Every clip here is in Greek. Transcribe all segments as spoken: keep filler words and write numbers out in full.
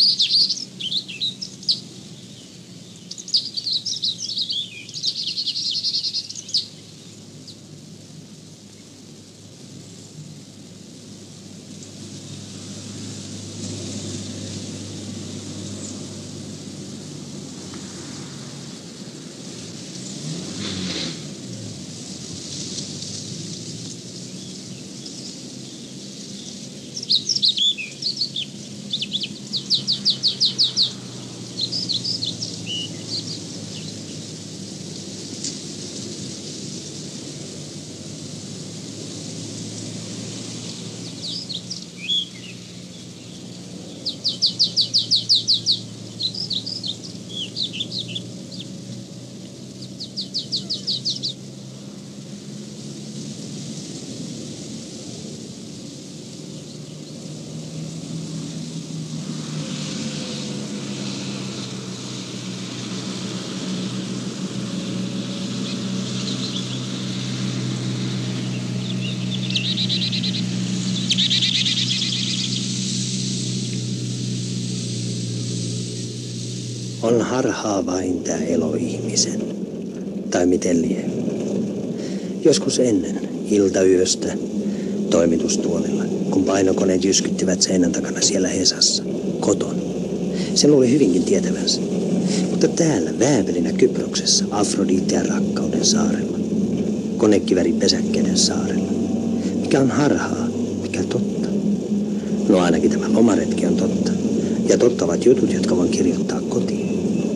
On harhaa vain tää elo ihmisen. Tai miten lie. Joskus ennen iltayöstä toimitustuolilla, kun painokoneet jyskyttivät seinän takana siellä Hesassa, koton. Sen luuli hyvinkin tietävänsä. Mutta täällä väävelinä Kyproksessa, Afroditean rakkauden saarella, konekivärin pesäkkeiden saarella. Mikä on harhaa, mikä totta? No ainakin tämä lomaretki on totta. Ja totta ovat jutut, jotka voin kirjoittaa kotiin.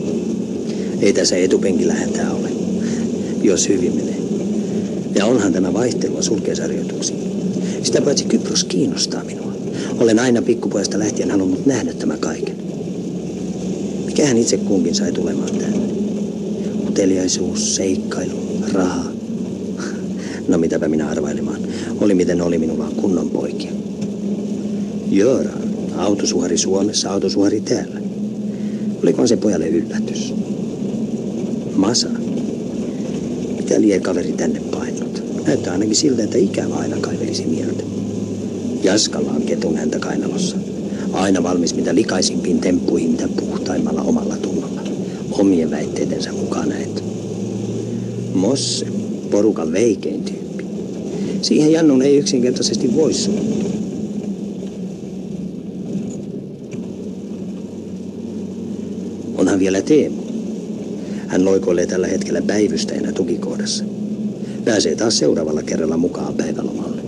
Ei tässä etupenkillä hätää ole, jos hyvin menee. Ja onhan tämä vaihtelua sulkeusharjoituksiin. Sitä paitsi Kypros kiinnostaa minua. Olen aina pikkupojasta lähtien halunnut nähdä tämän kaiken. Mikähän itse kunkin sai tulemaan tänne? Uteliaisuus, seikkailu, raha. No mitäpä minä arvailemaan. Oli miten oli, minulla on kunnon poikia. Joora, autosuhari Suomessa, autosuhari täällä. Olikohan se pojalle yllätys? Masa. Mitä lie kaveri tänne painut? Näyttää ainakin siltä, että ikävä aina kaivelisi mieltä. Jaskalla on ketun häntä kainalossa. Aina valmis mitä likaisimpiin temppuihin, mitä puhtaimmalla omalla tunnolla. Omien väitteidensä mukaan näet. Mosse, porukan veikein tyyppi. Siihen Jannun ei yksinkertaisesti voi suuttua. Onhan vielä Teemu. Hän loikoilee tällä hetkellä päivystäjänä tukikohdassa. Pääsee taas seuraavalla kerralla mukaan päivälomalle.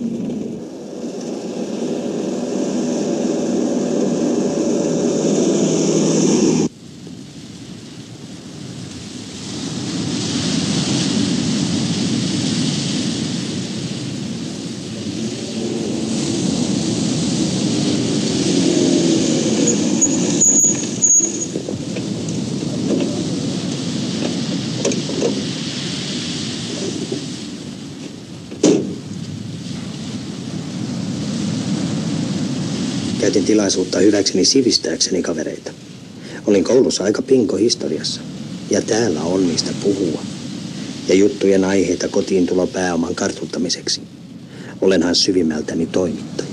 Käytin tilaisuutta hyväkseni sivistääkseni kavereita. Olin koulussa aika pinko historiassa. Ja täällä on mistä puhua. Ja juttujen aiheita kotiin tulo pääoman kartuttamiseksi. Olenhan syvimmältäni toimittaja.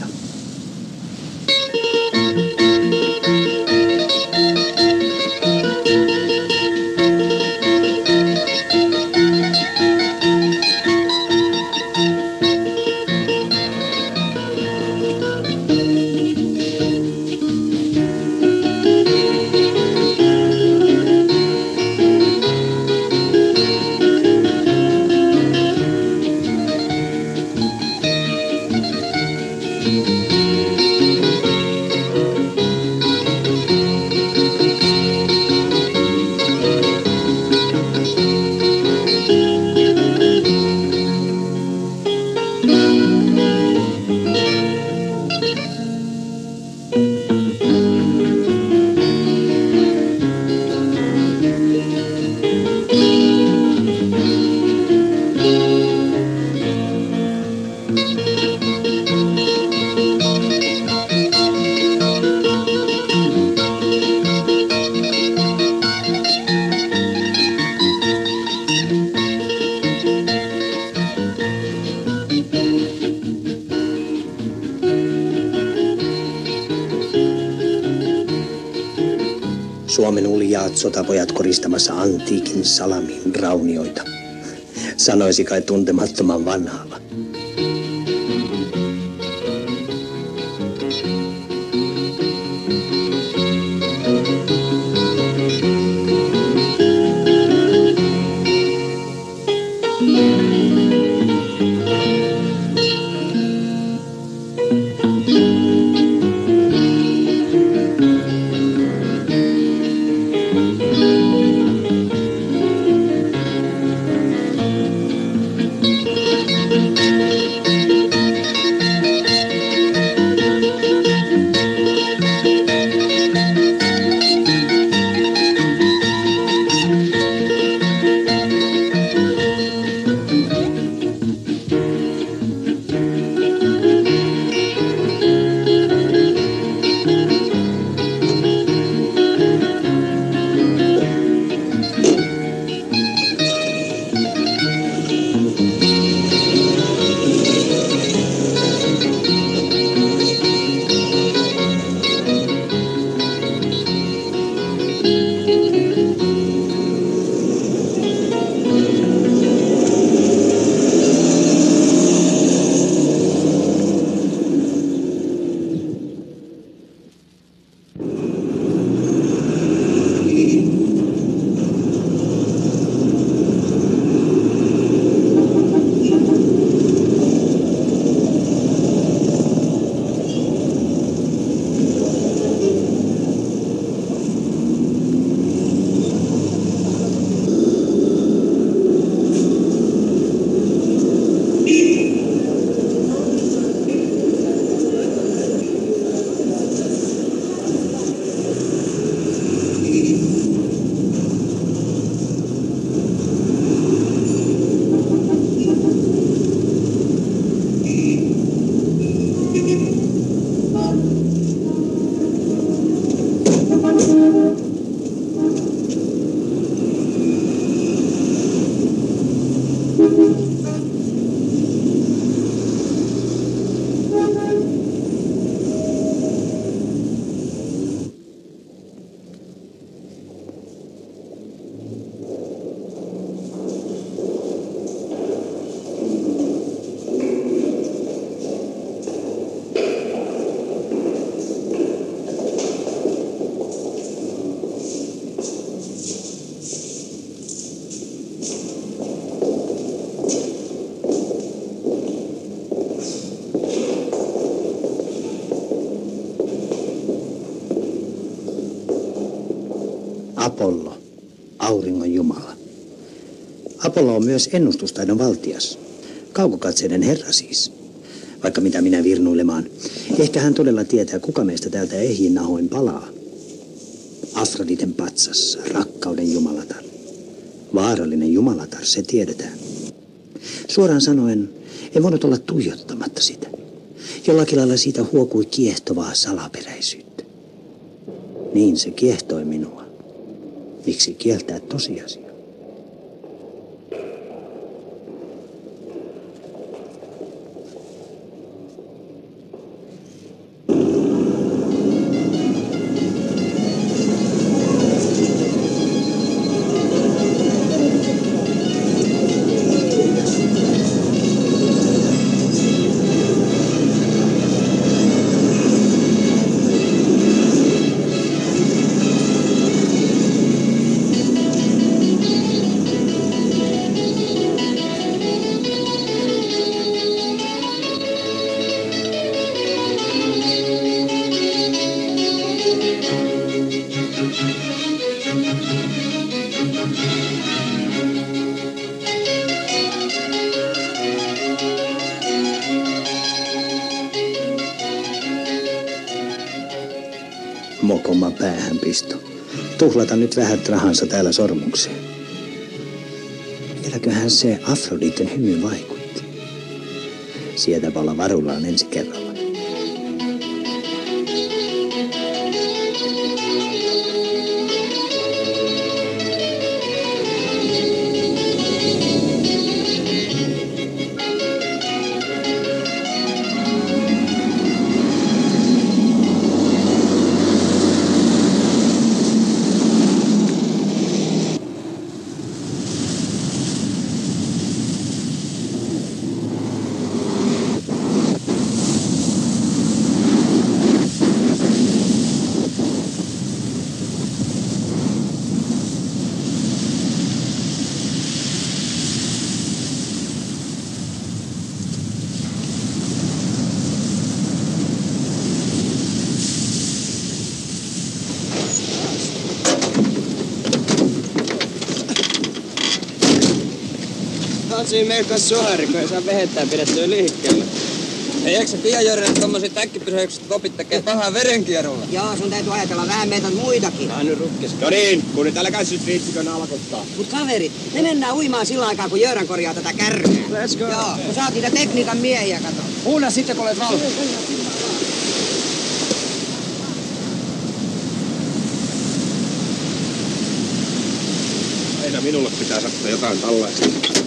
Suomen uljaat sotapojat koristamassa antiikin salamin raunioita. Sanoisi kai tuntemattoman vanhalla. Apollo, auringon jumala. Apollo on myös ennustustaidon valtias. Kaukokatseiden herra siis. Vaikka mitä minä virnuilemaan. Ehkä hän todella tietää, kuka meistä täältä ehjin nahoin palaa. Afroditen patsas, rakkauden jumalatar. Vaarallinen jumalatar, se tiedetään. Suoraan sanoen, en voinut olla tuijottamatta sitä. Jollakin lailla siitä huokui kiehtovaa salaperäisyyttä. Niin se kiehtoi minua. Miksi kieltää tosiasia? Mokoma päähänpisto. Tuhlata nyt vähät rahansa täällä sormukseen. Vieläköhän se Afroditen hymy vaikutti. Sieltäpä olla varullaan ensi kerralla. siinä melko suhari, kun ei saa vehettää pidettyä liikkeelle. Ei jaksa pian Jörren tommosia täkkipysäykset vopit tekee pahaa verenkierrolla. Joo, sun täytyy ajatella vähän meitä muitakin. Mä nyt rukkis. No niin, kun nyt älkää nyt viitsikö nalkottaa. Mut kaverit, me mennään uimaan sillä aikaa, kun Jöran korjaa tätä kärrää. Let's go. Joo, kun sä oot niitä tekniikan miehiä, kato. Huuna sitten, kun olet valmis. Aina minulle pitää sattua jotain tällaista.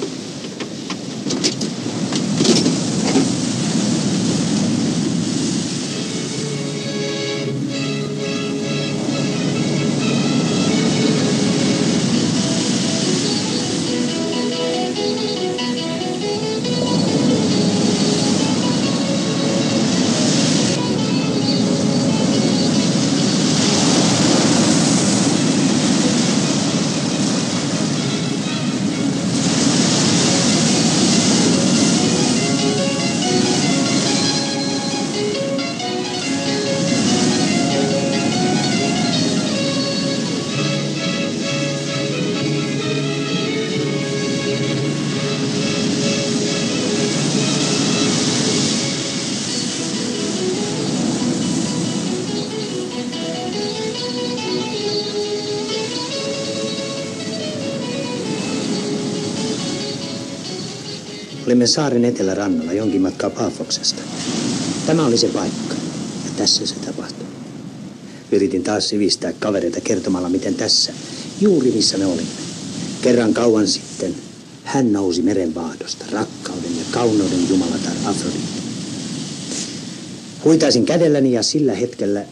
Olimme saaren etelärannalla jonkin matkaa Paafoksesta. Tämä oli se paikka, ja tässä se tapahtui. Yritin taas sivistää kavereita kertomalla, miten tässä, juuri missä me olimme. Kerran kauan sitten hän nousi merenvaadosta, rakkauden ja kauneuden jumalatar Afrodite. Huitaisin kädelläni ja sillä hetkellä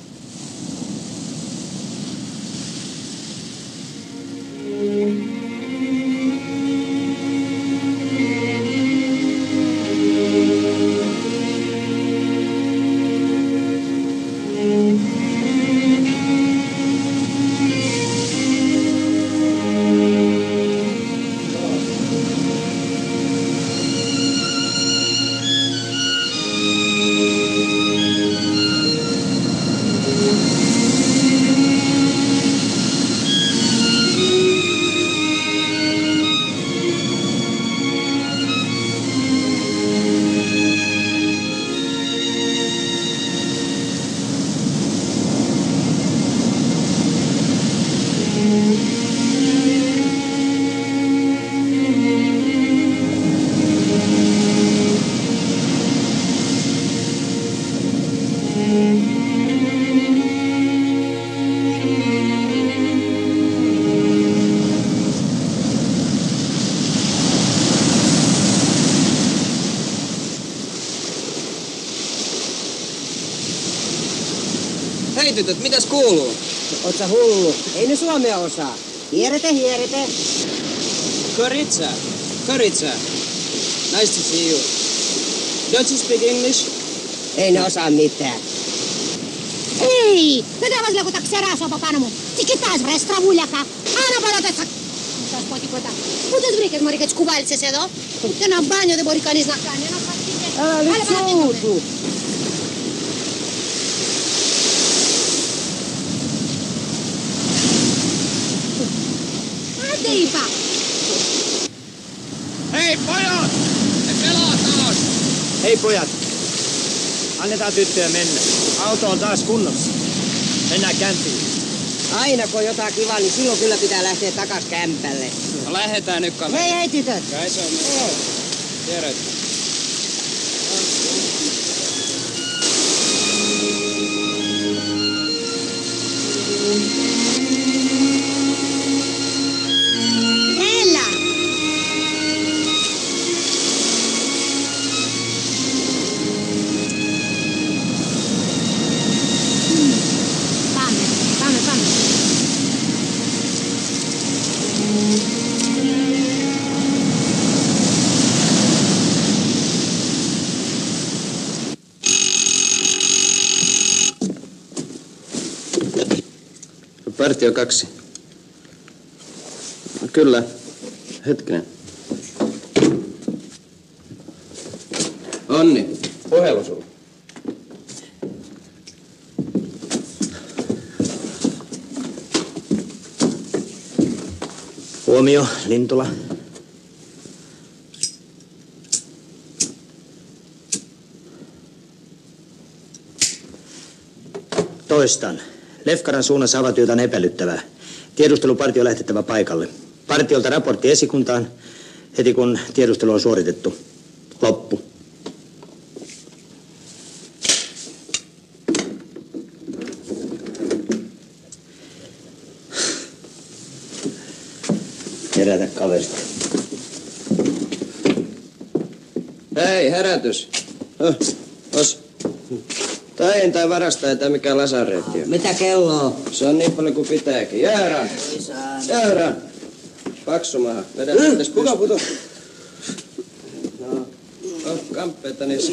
Hei tytöt, mitäs kuuluu? Oot sä hullu? Ei ne suomea osaa. Hierete, hierete. Koritsa. Koritsa. Nice to see you. Don't you speak English? Ei ne osaa mitään. Эй, ты давай для так сера со попаному. Ты китайс в рестравуляка. Ана балатеца. Σας πω τίποτα. Πού τις βρήκες μωρή και τις κουβάλισες εδώ? Ούτε ένα μπάνιο δεν μπορεί κανείς να κάνει. Ένα φαρτίκε. Älä nyt suutu. Άντε είπα. Hei pojat! Ne pelaa taas! Hei pojat. Annetaan tyttöjä mennä. Auto on taas kunnossa. Mennään kämpiin. Aina kun on jotain kivaa, niin silloin kyllä pitää lähteä takas kämpälle. No lähdetään nyt kaveri. Hei hei tytöt. Kai se on Hei. Tiedät. Έλα. Πάμε, πάμε, πάμε. Partio kaksi. Kyllä. Hetkinen. Onni. Puhelu sulla. huomio, Lintula. Toistan. Lefkaran suunnassa havaittu jotain epäilyttävää. Tiedustelupartio lähetettävä paikalle. Partiolta raportti esikuntaan heti kun tiedustelu on suoritettu. Loppu. Herätä kaverit. Hei, herätys. Höh, os. Tai ei tai varastaja tai mikään lasareetti on. Mitä kello on? Se on niin paljon kuin pitääkin. Jäädään. Jäädään. Paksu maha. Vedä nyt tässä. Kuka puto? No. Oh, kamppeita niissä.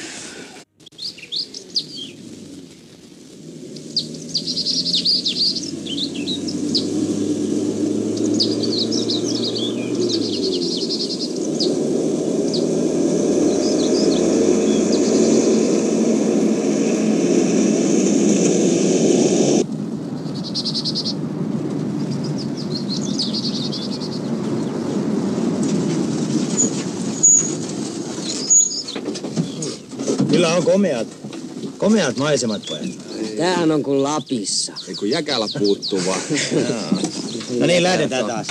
Kyllä on komeat, komeat maisemat, pojat. Tämähän on kuin Lapissa. Ei kun jäkälä puuttuu vaan. No niin, lähdetään taas.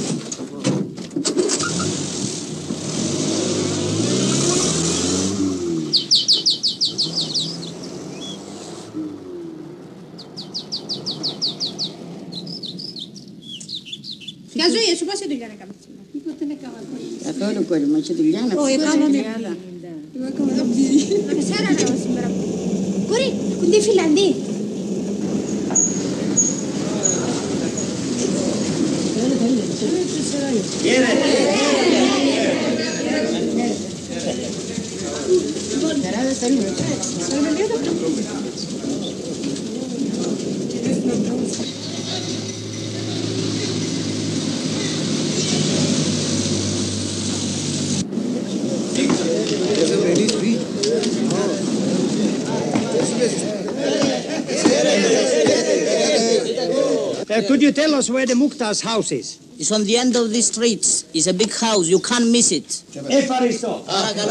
Quer dizer, isso você ligar na cabeça. La tono con ma c'è di lana. Oh, e calma linda. Ma che sarà la simbra? Corri, con dei filandi. Uh, could you tell us where the Mukhtar's house is? It's on the end of the streets. It's a big house. You can't miss it. Efaristo.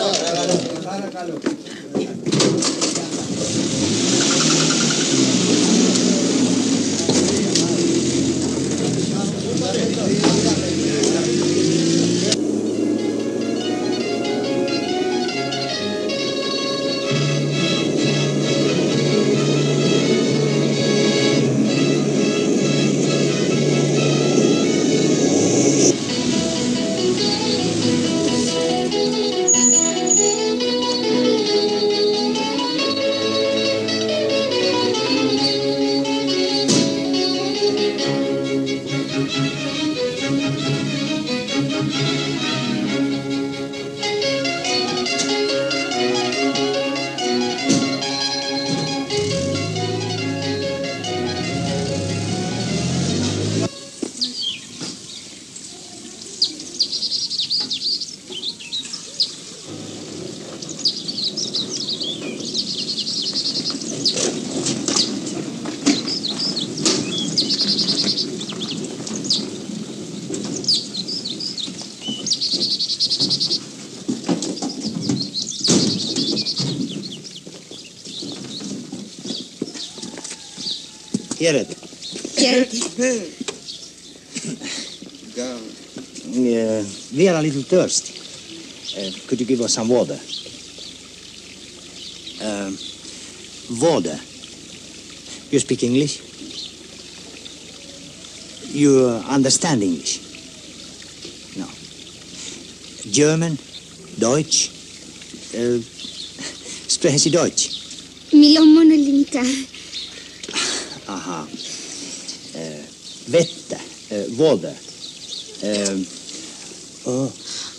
Tiedät? Uh, we are a little thirsty. Uh, could you give us some water? Uh, water. You speak English? You uh, understand English? No. German? Deutsch? Uh, sprechen Sie Deutsch? Milloin linka. Aha. Uh, vettä. Uh, water. Uh, oh.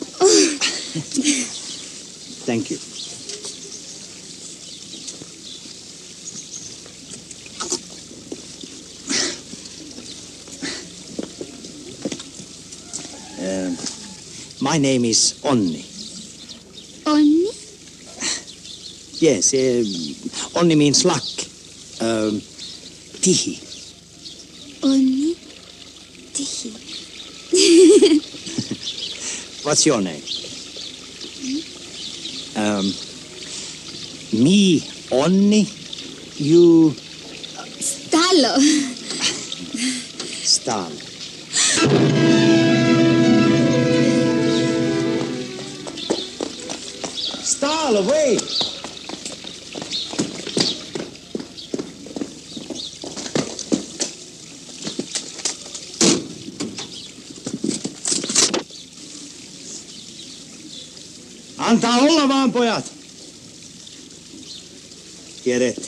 Thank you. Uh, my name is Onni. Onni? Yes, uh, Onni means luck. Um, Tihi. Onni? Tihi. What's your name? Um, me, Onni. You, Στάλο. Στάλο. Στάλο, wait! Antaa olla vaan, pojat! Tiedät.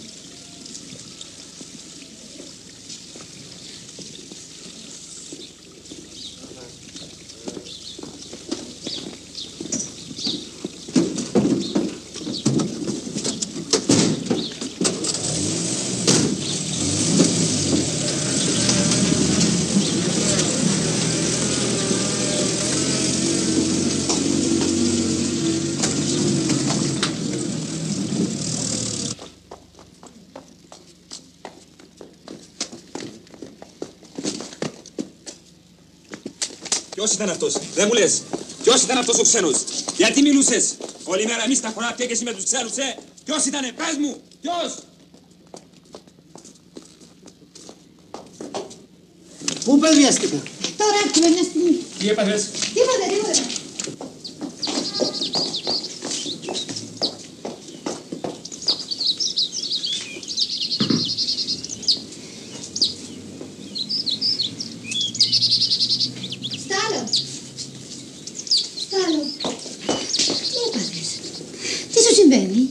Ποιος ήταν αυτός, δεν μου λες. Ποιος ήταν αυτός ο ξένος. Γιατί μιλούσες. Όλη μέρα εμείς τα χωράπια και εσύ με τους ξένους, ε. Ποιος ήτανε, πες μου. Ποιος. Πού παιδιάστηκα. Τώρα άκουσα μια στιγμή. Τι έπαθες. Τίποτα, τίποτα. Στάλο. Στάλο. Τι έπαθες. Τι σου συμβαίνει.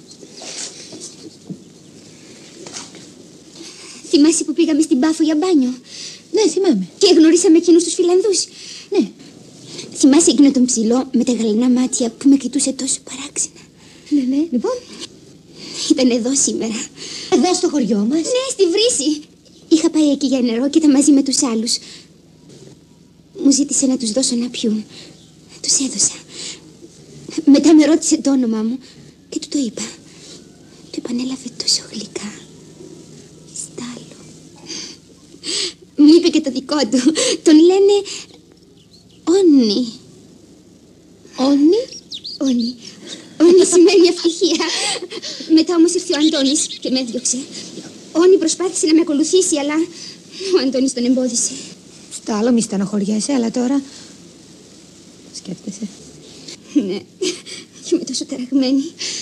Θυμάσαι που πήγαμε στην Πάφο για μπάνιο. Ναι, θυμάμαι. Και γνωρίσαμε εκείνους τους Φιλανδούς. Ναι. Θυμάσαι εκείνο τον ψηλό με τα γαλανά μάτια που με κοιτούσε τόσο παράξενα. Ναι, ναι. Λοιπόν. Ήταν εδώ σήμερα. Εδώ στο χωριό μας. Ναι, στη Βρύση. Είχα πάει εκεί για νερό και ήταν μαζί με τους άλλους. Μου ζήτησε να τους δώσω να πιούν. Τους έδωσα. Μετά με ρώτησε το όνομά μου και του το είπα. Του επανέλαβε τόσο γλυκά. Στάλο. Μου είπε και το δικό του. Τον λένε Όνι. Όνι. Όνι. Όνι σημαίνει ευτυχία. Μετά όμως ήρθε ο Αντώνης και με έδιωξε. Όνι προσπάθησε να με ακολουθήσει, αλλά ο Αντώνης τον εμπόδισε. Στάλο, μη στενοχωριέσαι, αλλά τώρα σκέφτεσαι. Ναι, και είμαι τόσο ταραγμένη.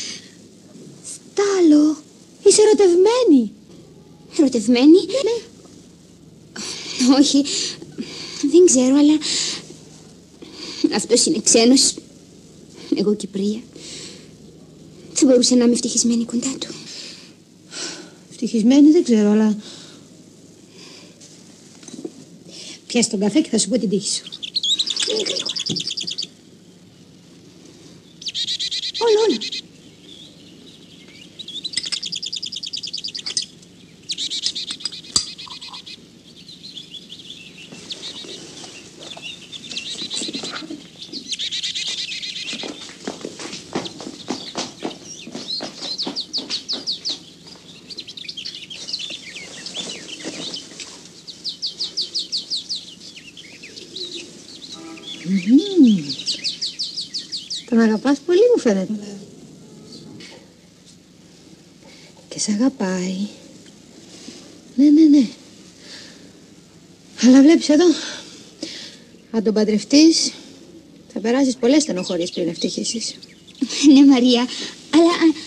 Στάλο, είσαι ερωτευμένη. Ερωτευμένη? Ναι. Όχι, δεν ξέρω, αλλά αυτός είναι ξένος. Εγώ Κυπρία. Θα μπορούσε να είμαι ευτυχισμένη κοντά του. Ευτυχισμένη δεν ξέρω, αλλά πιάσ' τον καφέ και θα σου πω την τύχη σου. Όλα, όλα. Mm. Τον αγαπάς πολύ, μου φαίνεται. Και σ' αγαπάει. Ναι, ναι, ναι. Αλλά βλέπεις εδώ, αν τον παντρευτείς, θα περάσεις πολλές στενοχωρίες πριν ευτυχήσεις. Ναι, Μαρία, αλλά...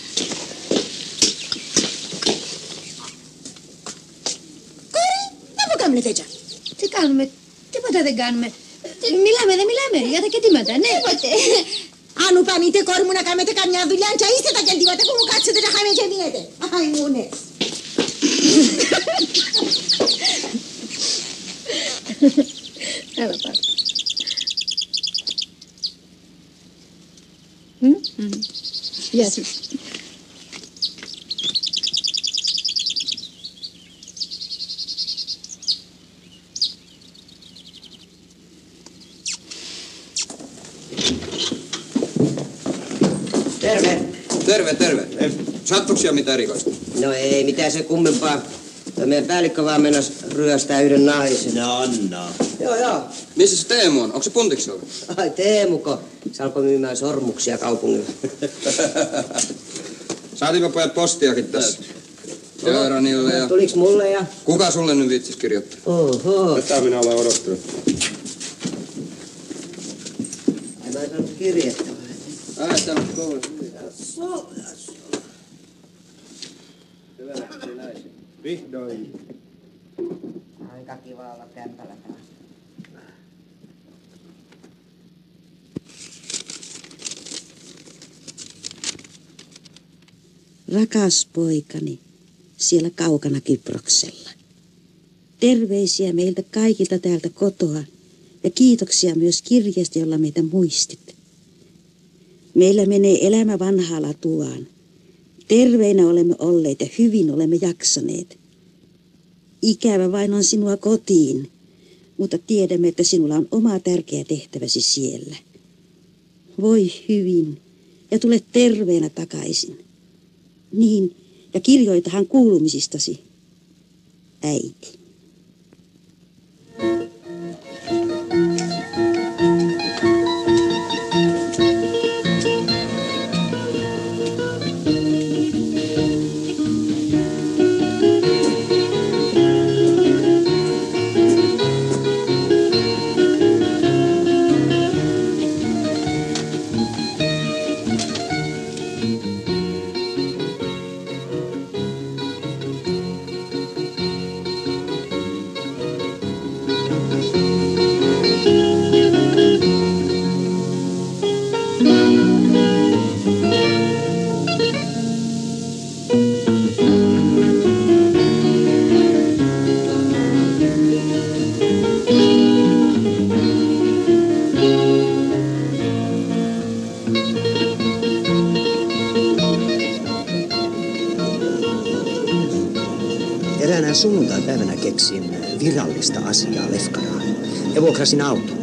Κόρη, δεν μου κάνουμε τέτοια. Τι κάνουμε, τίποτα δεν κάνουμε. Μιλάμε, δεν μιλάμε, για τα κεντήματα, ναι. Τίποτε. Αν ουπανείτε κόρη μου να κάνετε καμιά δουλειά, αν είστε τα κεντήματα που μου κάτσετε να χάμε και μείνετε. Αχ, ήμουνες. Έλα πάρε. Γεια σας. Terve. Terve, terve. Sattuksia mitään rikosta? No ei mitään se kummempaa. Tämä meidän päällikkö vaan mennäs ryöstää yhden naisen. No, no. Joo, joo. Missä se Teemu on? Onko se puntiksella? Ai Teemuko. Se alkoi myymään sormuksia kaupungilla. Saatiinpa pojat postiakin tässä. Jaaranille ja... Tuliks mulle ja... Kuka sulle nyt viitsis kirjoittaa? Oho. Tätä minä olen odottanut. Ai mä en saanut kirjettävää. Ai, tää on koulu. Vihdoin. Aika kiva olla kämpällä taas. Rakas poikani, siellä kaukana Kyproksella. Terveisiä meiltä kaikilta täältä kotoa ja kiitoksia myös kirjasta, jolla meitä muistit. Meillä menee elämä vanhaa latuaan. Terveinä olemme olleet ja hyvin olemme jaksaneet. Ikävä vain on sinua kotiin, mutta tiedämme, että sinulla on oma tärkeä tehtäväsi siellä. Voi hyvin ja tule terveenä takaisin. Niin, ja kirjoitahan kuulumisistasi, äiti. Eräänä sunnuntai-päivänä keksin virallista asiaa Lefkaraan ja vuokrasin auton.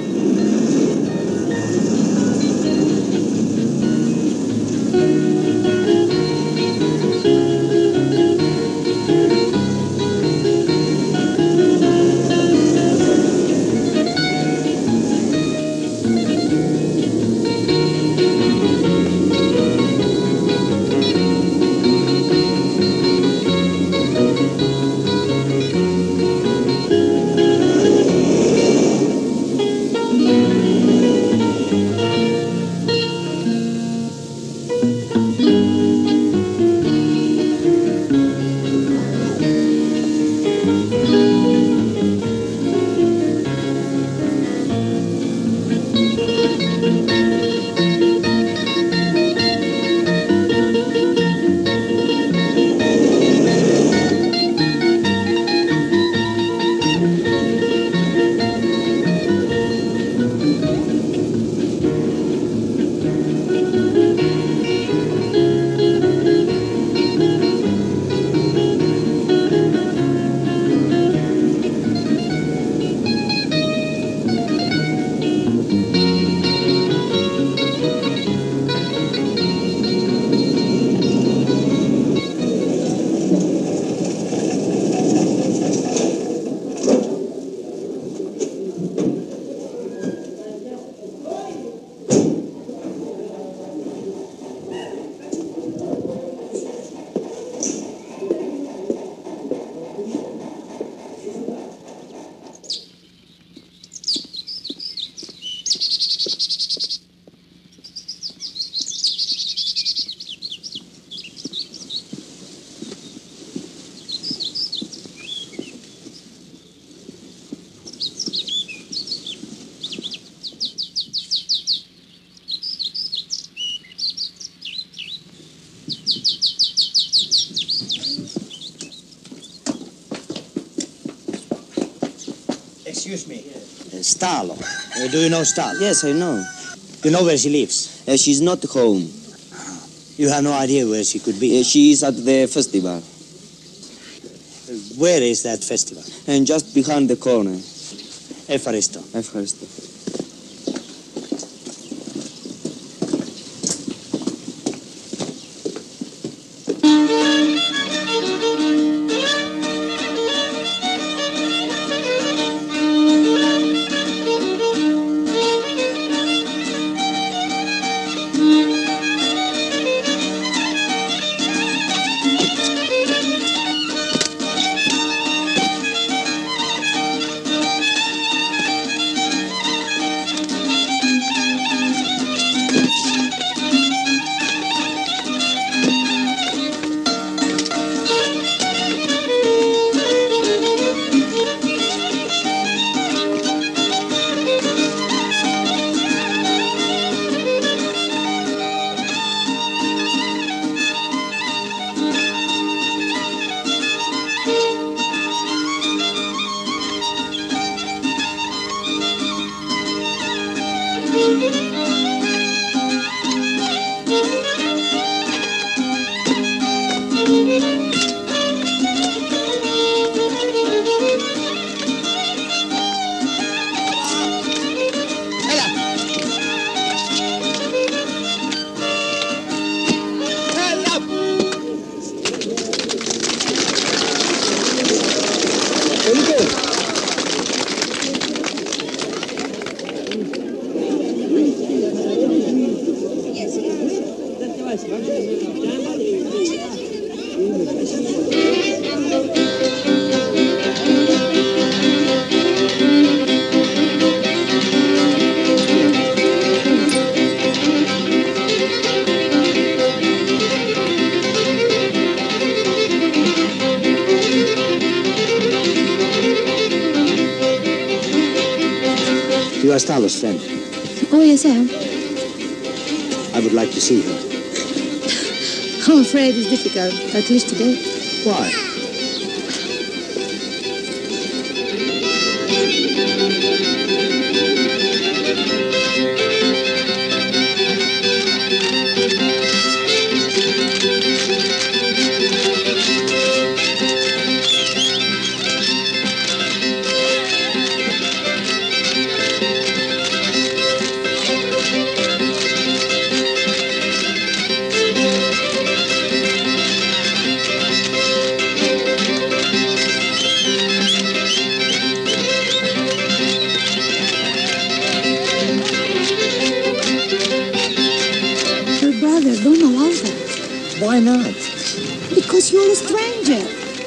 Excuse me. Uh, Stalo. Uh, do you know Stalo? Yes, I know. You know where she lives? Uh, she's not home. You have no idea where she could be? Uh, she is at the festival. Uh, where is that festival? And just behind the corner. Efaristo. Ευχαριστώ. You are Stalo's friend. Oh, yes, I am. I would like to see her. I'm afraid it's difficult, at least today. Why? Don't allow that. Why not? Because you're a stranger.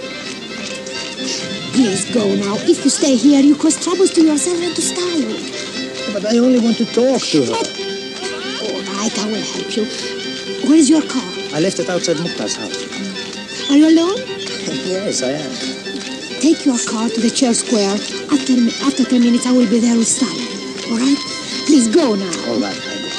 Please go now. If you stay here, you cause troubles to yourself and to Stalo. But I only want to talk to her. All right, I will help you. Where is your car? I left it outside Mukhtar's house. Are you alone? Yes, I am. Take your car to the church square. After, after ten minutes, I will be there with Stalo. All right? Please go now. All right.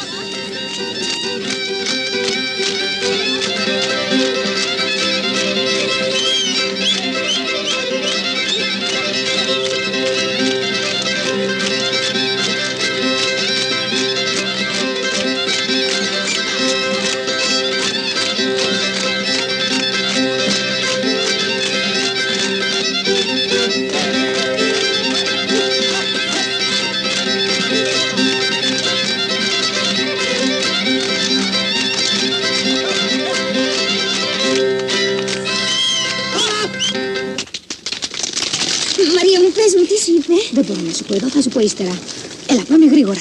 Μαρία μου, πες μου, τι σου είπε? Δεν μπορώ να σου πω εδώ, θα σου πω ύστερα. Έλα, πάμε γρήγορα.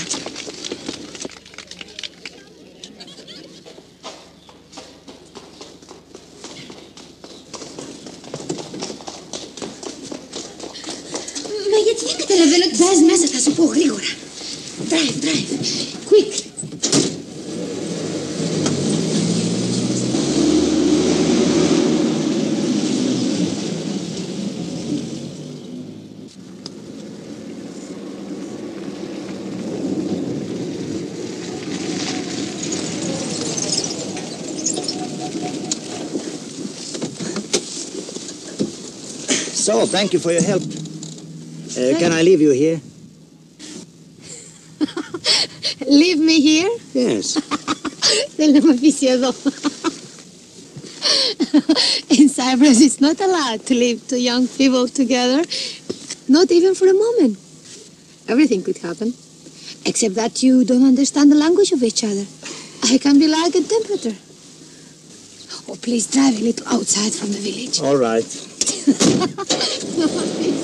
Μα γιατί δεν καταλαβαίνω τι... Μπες μέσα, θα σου πω γρήγορα. Drive, drive. Quick. So, thank you for your help. Uh, can I leave you here? Leave me here? Yes. Θέλει να με αφήσει εδώ. In Cyprus, it's not allowed to leave two young people together, not even for a moment. Everything could happen, except that you don't understand the language of each other. I can be like a temperature. Oh, please drive a little outside from the village. All right. No, please.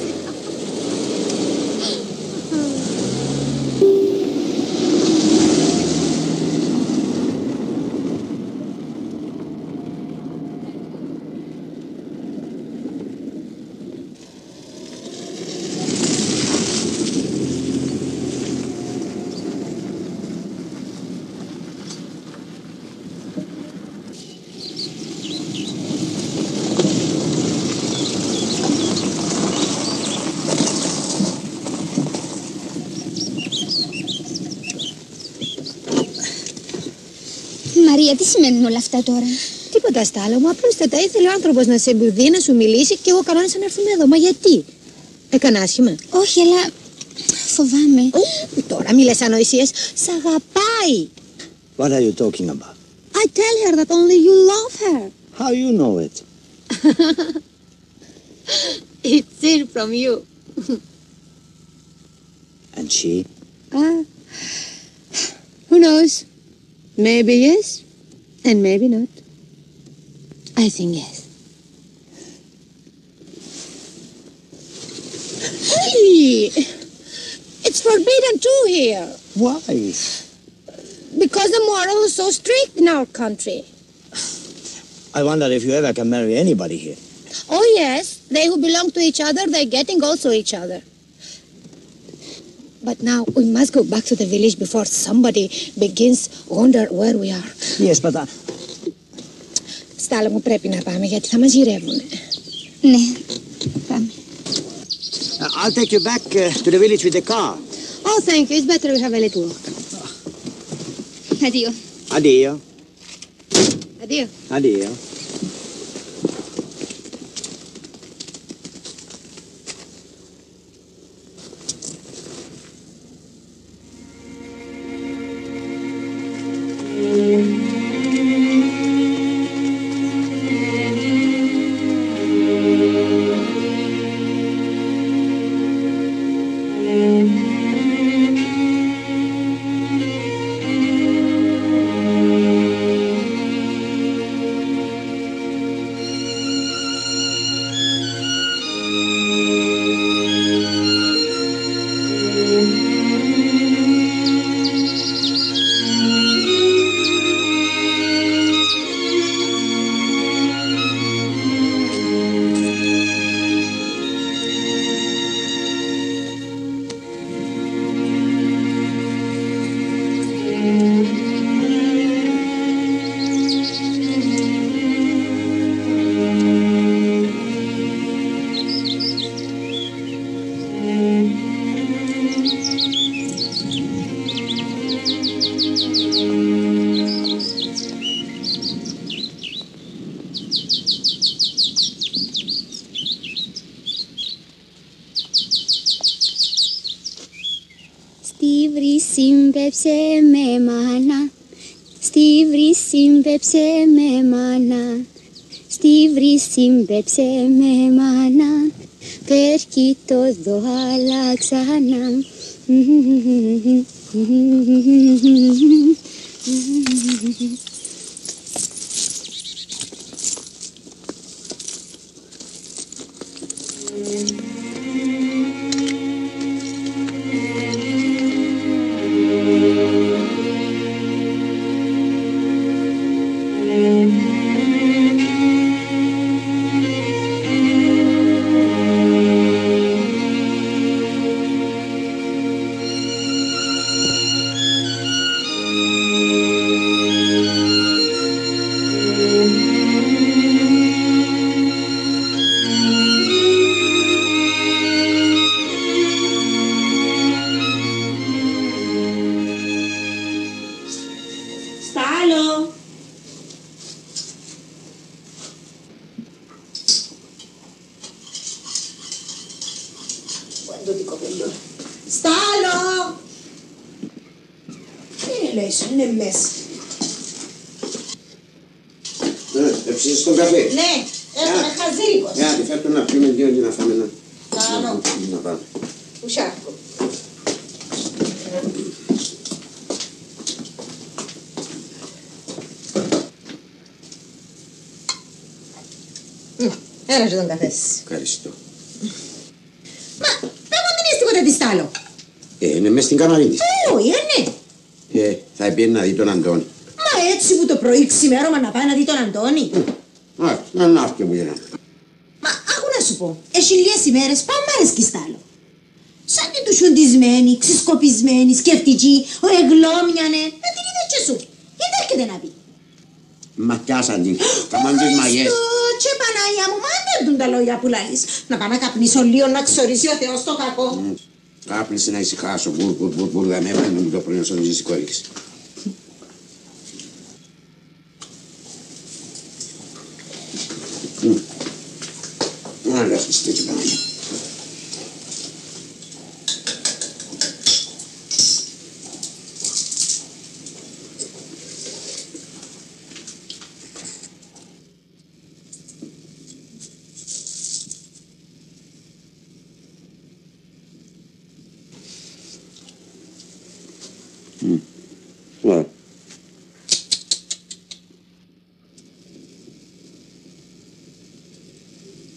Μαρία, τι σημαίνουν όλα αυτά τώρα? Τίποτα Στάλο μου, απλούστατα ήθελε ο άνθρωπος να σε εμπουδεί, να σου μιλήσει και εγώ κανόνισα να έρθουμε εδώ. Μα γιατί? Έκανα άσχημα? Όχι, αλλά φοβάμαι. Ου, τώρα μη λες ανοησίες. Σ' αγαπάει. What are you talking about? I tell her that only you love her. How you know it? It's in from you. And she? Ah, who knows? Maybe yes, and maybe not. I think yes. Hey! It's forbidden too here. Why? Because the moral is so strict in our country. I wonder if you ever can marry anybody here. Oh yes, they who belong to each other, they're getting also each other. But now we must go back to the village before somebody begins wonder where we are. Yes, but... Uh... Στάλο μου, πρέπει να πάμε γιατί θα μας γυρεύουνε. Ναι, πάμε. Uh, I'll take you back uh, to the village with the car. Oh, thank you. It's better we have a little walk. Addio. Addio. Addio. Addio. Στίβρη σύμπεψε με μάνα, Στίβρη σύμπεψε με μάνα, Στίβρη σύμπεψε με μάνα, πέρκει το δω αλλάξανα. Στάλο! Τι λες, είναι μέσα. Ναι, έψησες τον καφέ. Ναι, έχουμε χαζίρικος. Ναι, άντε, φέρ' το να πιούμε δύο και να φάμε να... Κάνω. Να πάμε. Ουσιάκο. Έλα τον καφέ σας. Ευχαριστώ. Μα, δεν μου δίνεις τίποτα τη Στάλο. Ε, είναι μες στην καμαρή της. Όχι, ναι. Ε, θα πιένει να δει τον Αντώνη. Μα έτσι που το πρωί ξημέρωμα να πάει να δει τον Αντώνη. Α, να να έρθει που γεννά. Μα, άκου να σου πω, έχει λίγες ημέρες πάμε μ' αρέσκει Στάλο. Σαν την του σιοντισμένη, ξεσκοπισμένη, σκεφτική, ο εγλόμιανε. Να την είδε και σου. Γιατί έρχεται να πει. Μα πιάσαν την, καμάν τις μαγιές. Και Παναγιά μου, μα δεν έρθουν τα λόγια που λαλείς. Να πάω να καπνίσω λίγο, να ξορίσει ο Θεός το κακό. Κάπνισε να ησυχάσω, μπουρ, μπουρ, μπουρ, μπουρ, με έβαλε το πρωί στον ζήσει κόρυξε. Άρα, είστε και πάνω.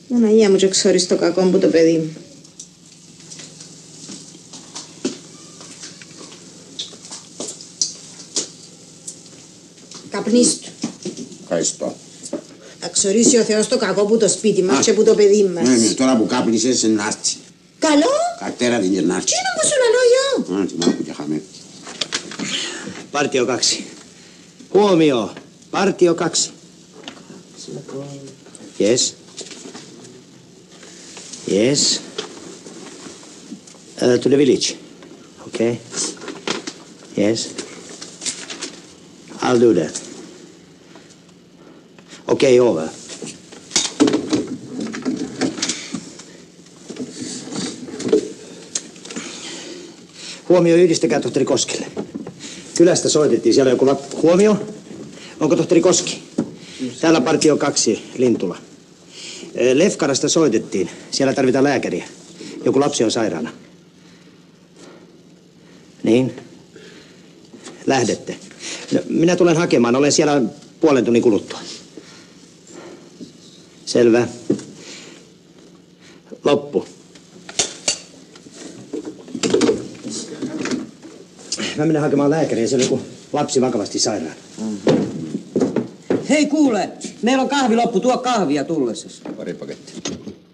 Παναγία μου και ξέρεις το κακό μου το παιδί μου. Καπνίστου. Ευχαριστώ. Θα ξορίσει ο Θεός το κακό που το σπίτι μας και που το παιδί μας. Ναι, ναι, τώρα που κάπνισες να έρθει. Καλό. Κατέρα την και να έρθει. Τι είναι που σου λαλώ γιο. Α, τι μ' άκου και χαμέ. Partio kaksi. Huomio. Partio kaksi. Yes. Yes. Uh, to the village. Okay. Yes. I'll do that. Okay, over. Huomio, yhdistäkää tohtori Koskelle. Kylästä soitettiin, siellä on joku lap... Huomio, onko tohtori Koski? Täällä partio kaksi, Lintula. Lefkarasta soitettiin, siellä tarvitaan lääkäriä. Joku lapsi on sairaana. Niin? Lähdette. No, minä tulen hakemaan, olen siellä puolen tunnin kuluttua. Selvä. Loppu. Mä menen hakemaan lääkäriä, siellä on joku lapsi vakavasti sairaana. Hei kuule, meillä on kahvi loppu, tuo kahvia tullessasi. Pari pakettia.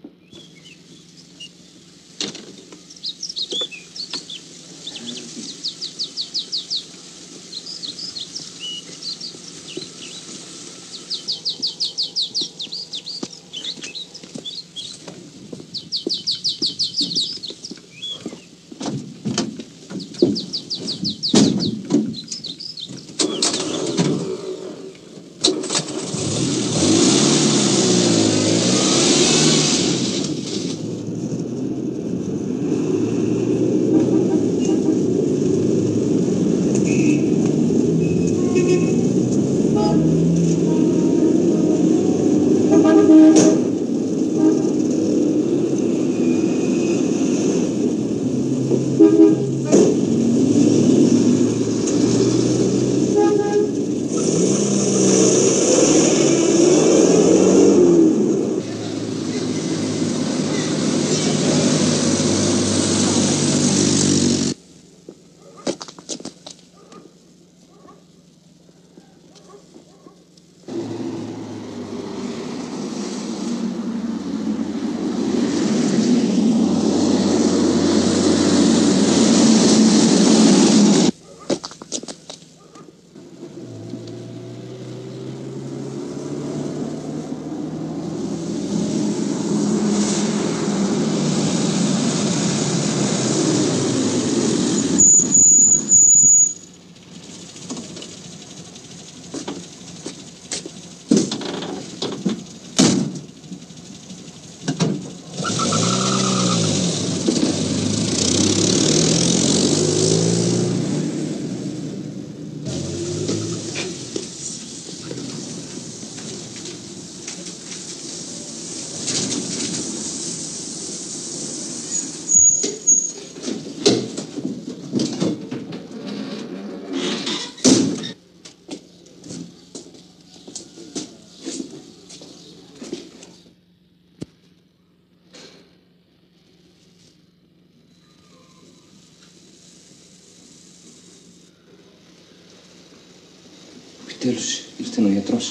Επιτέλους ήρθε ο γιατρός.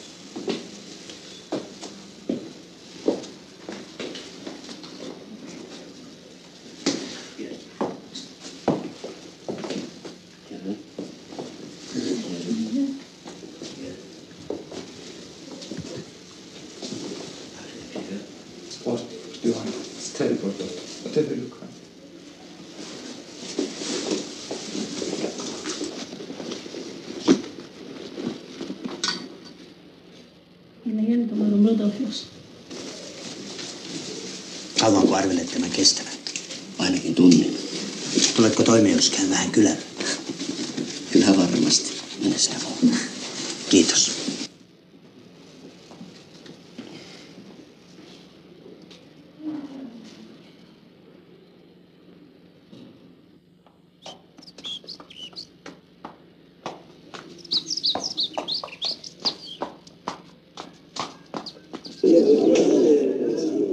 Kauanko arvelet tämän kestävän? Ainakin tunnin. Tuletko toimeen, jos käyn vähän kylällä? Kyllä varmasti. Minä sinä voi. Kiitos.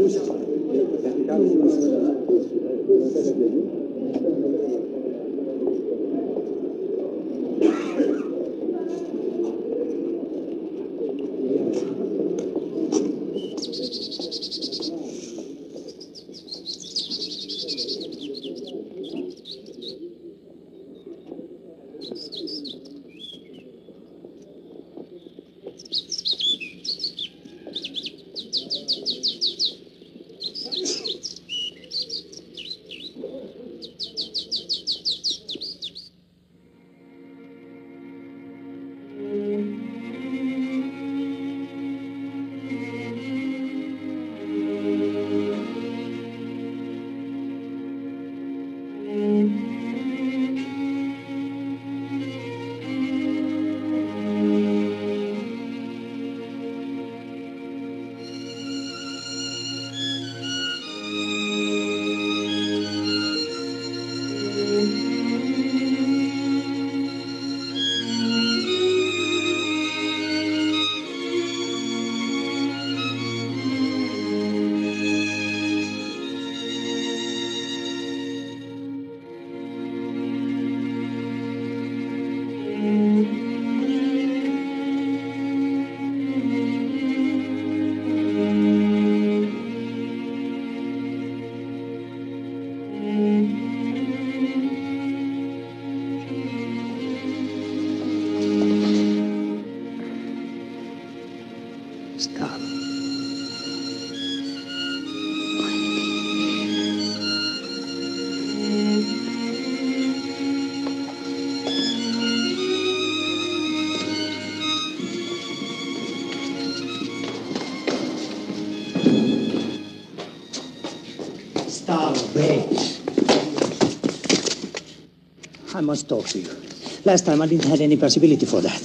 I must talk to you. Last time I didn't have any possibility for that.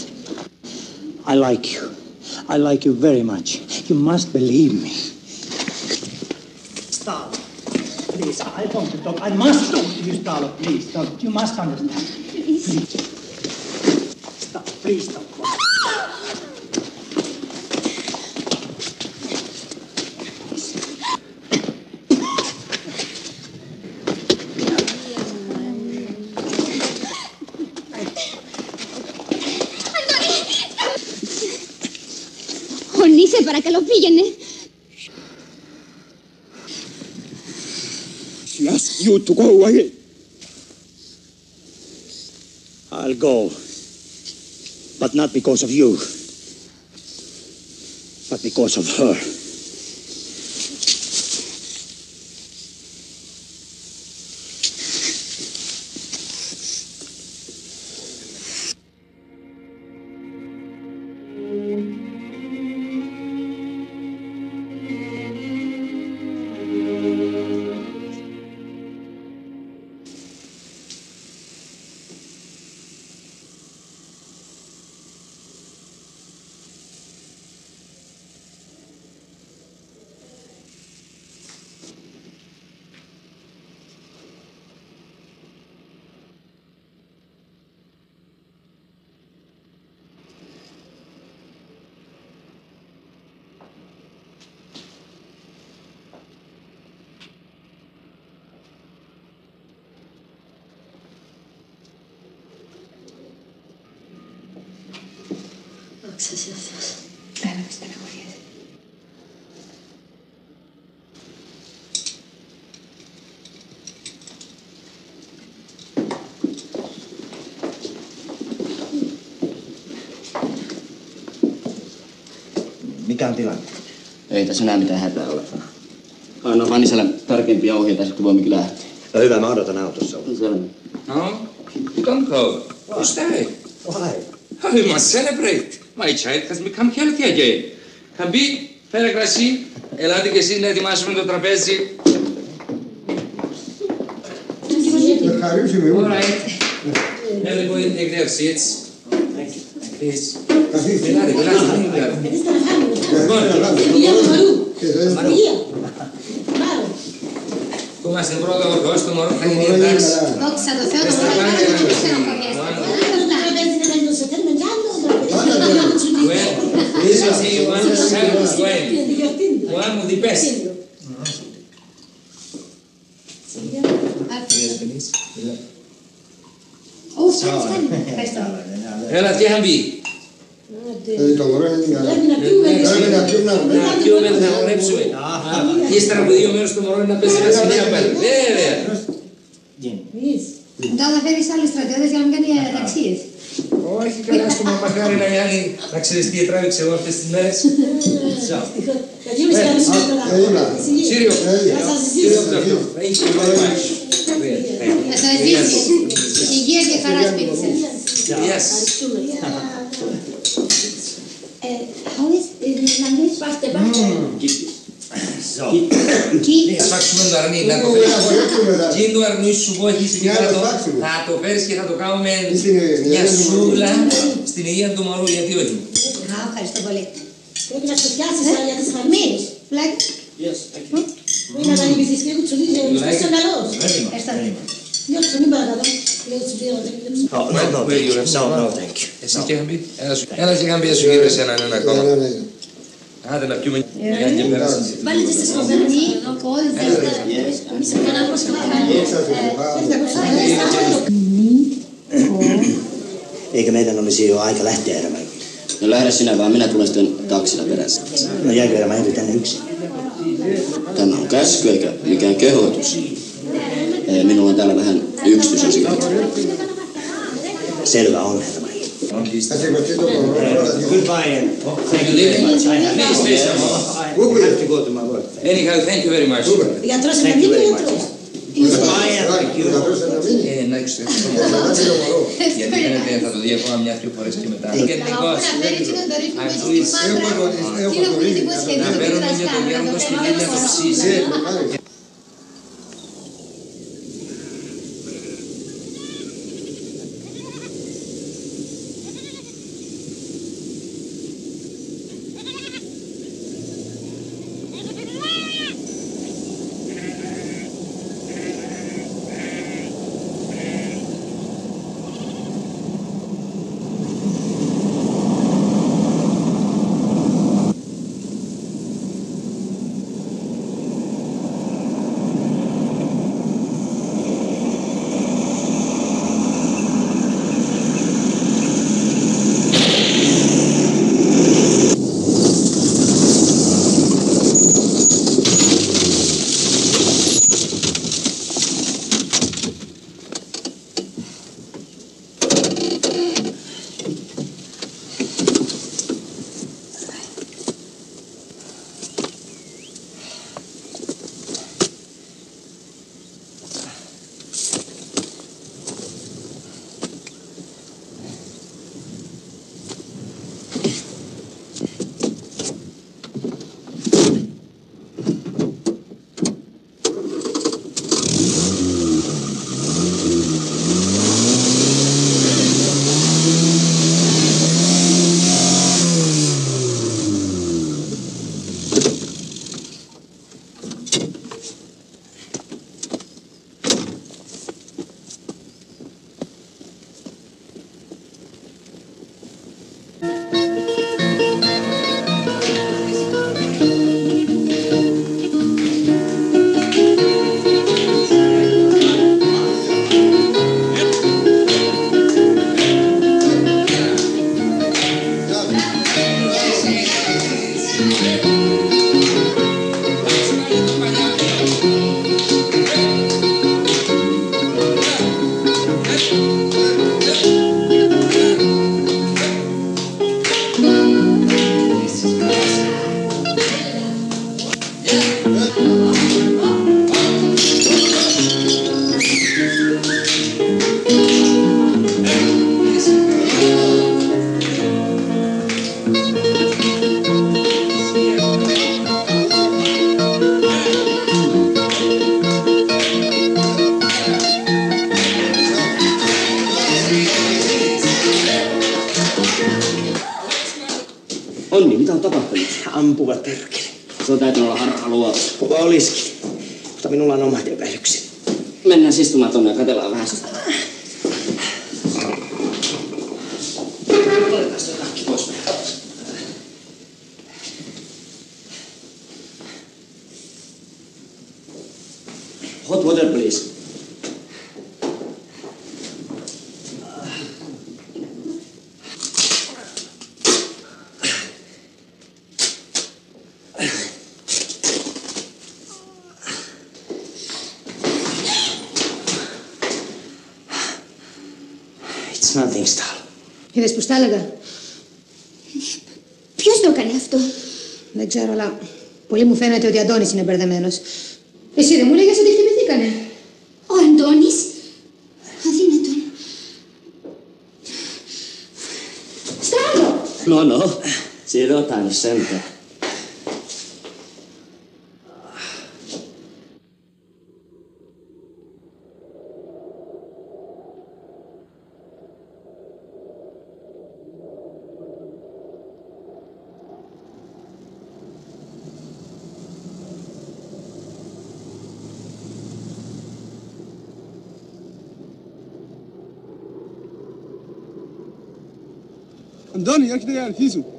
I like you. I like you very much. You must believe me. Stop. Please, I want to talk. I must talk to you, Stalo. Please, stop. You must understand. Please. Please. Stop. Please stop. Ονί, σε παρακαλώ, πήγαινε. She asked you to go away. I'll go. But not because of you. But because of her. Δόξα σε Θεός. Έλα, μη στεναχωριέσαι. Mikä on tilanne? Ei tässä enää mitään hätää ole. Anna vaan isällä tarkempia ohjeita, sitten voimme kyllä lähteä. No hyvä, mä odotan autossa. Selvä. No, don't go. Stay. Why? We must celebrate. My child has become healthy again. Χαμπί, φέρε κρασί. Ελάτε κι εσείς να ετοιμάσουμε το τραπέζι. All right. Everybody take their seats. Please. Ελάτε, ελάτε. Που είμαστε πρώτο ορκός, το μωρό θα γίνει εντάξει. Δόξα τω Θεώ, το μωρό θα γίνει εντάξει. Well, this is the one child was playing. One of the best. Έλα, τι είχαν πει. Πρέπει να πιούμε. Να πιούμε, να χορέψουμε. Ύστερα από δύο μέρες το μωρό είναι να πέσει ένα σημείο πάλι. Βέβαια. Μετά θα φέρεις άλλους στρατιώτες για να μην κάνει ταξίες. Όχι, καλά, στο μακάρι να κάνει, να ξέρεις τι τράβηξε εγώ αυτές τις μέρες. Σύριο, Σύριο αυτό. Θα σας ζήσει υγεία και χαρά σπίτι σας. Yes. How is the language? Πάστε, πάστε. Θα φάξουμε το αρνί, να το φέρεις. Τι είναι το αρνί σου που έχεις εκεί κάτω, θα το φέρεις και θα το κάνουμε μια σούβλα στην υγεία του μωρού, γιατί όχι. Α, ευχαριστώ πολύ. Πρέπει να σου πιάσεις για τις Μη, χαρμίες. φλάκι. Πρέπει να τα λυπηθείς και κουτσουλίζεις, είσαι καλός. Ευχαριστώ. Διώξε, μην παρακαλώ. Λέω τους δύο, δεν Oh, no, no, thank you. No, no, thank you. Εσύ και είχαν πει, έλα και είχαν πει σου γύρω εσένα ένα ακόμα. Άντε να πιούμε μια και πέρασε. Βάλετε στη σκοπερνή, Eikö meidän olisi jo aika lähteä erämään? No lähde sinä vaan, minä tulen sitten taksilla perässä. No jääkö erämään eri tänne yksin? Tämä on käsky eikä mikään kehotus. Minulla on täällä vähän yksityisasioita. Selvä on, Herman. Goodbye and thank you very much. I have to go to my work. Anyhow, thank you very much. Γιατρός είναι μήνυμα γιατρός. Goodbye and thank you. Ε, να έξω αυτό. Γιατί φαίνεται θα το δει ακόμα μια-δυο φορές και μετά. Γενικώς, να παίρνουμε για το γέροντο στη Λίλια το ψήσει. Onni, mitä on tapahtunut? Ampuva perkele. Se on täytynyt olla harhaluola. Kuka olisikin. Mutta minulla on omat epäilykseni. Mennään istumaan tonne ja katsellaan vähän sitä. Otetaan se takki pois. Hot water, please. nothing, Stalo. Είδες που στα έλεγα. Ποιος το έκανε αυτό? Δεν ξέρω, αλλά πολύ μου φαίνεται ότι ο Αντώνης είναι μπερδεμένος. Εσύ δεν μου λέγες ότι χτυπηθήκανε? Ο Αντώνης? Αδύνατον. Στάλο! No, no. Zero times center. Αντώνη, έρχεται η αρχή σου.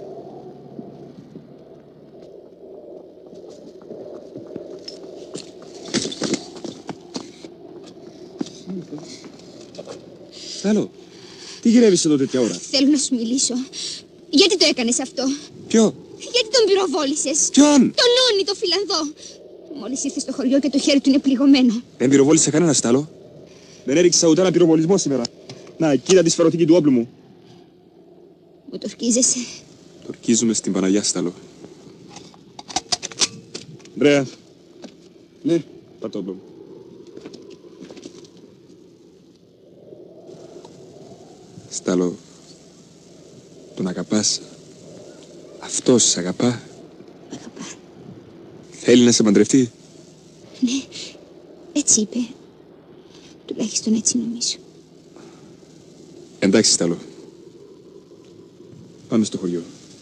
Στάλο, τι γυρεύεις εδώ τέτοια ώρα? Θέλω να σου μιλήσω. Γιατί το έκανες αυτό? Ποιο? Γιατί τον πυροβόλησες? Ποιον? Τον Όνη, το Φιλανδό. Μόλις ήρθε στο χωριό και το χέρι του είναι πληγωμένο. Δεν πυροβόλησε κανένα, Στάλο. Δεν έριξα ούτε ένα πυροβολισμό σήμερα. Να, κοίτα τη σφαιρωτική του όπλου μου. Μου το ορκίζεσαι? Το ορκίζουμε στην Παναγιά, Στάλο. Ανδρέα. Ναι. Πάρ' το όπλο μου. Στάλο, τον αγαπάς? Αυτός σε αγαπά? Αγαπά. Θέλει να σε παντρευτεί? Ναι, έτσι είπε. Τουλάχιστον έτσι νομίζω. Εντάξει, Στάλο. Πάμε στο χωριό.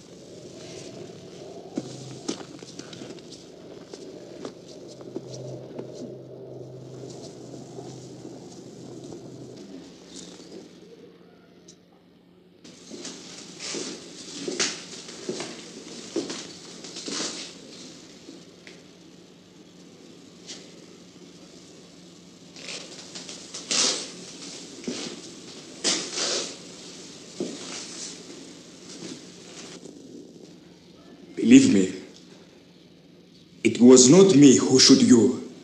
Believe me, it was not me who shot you.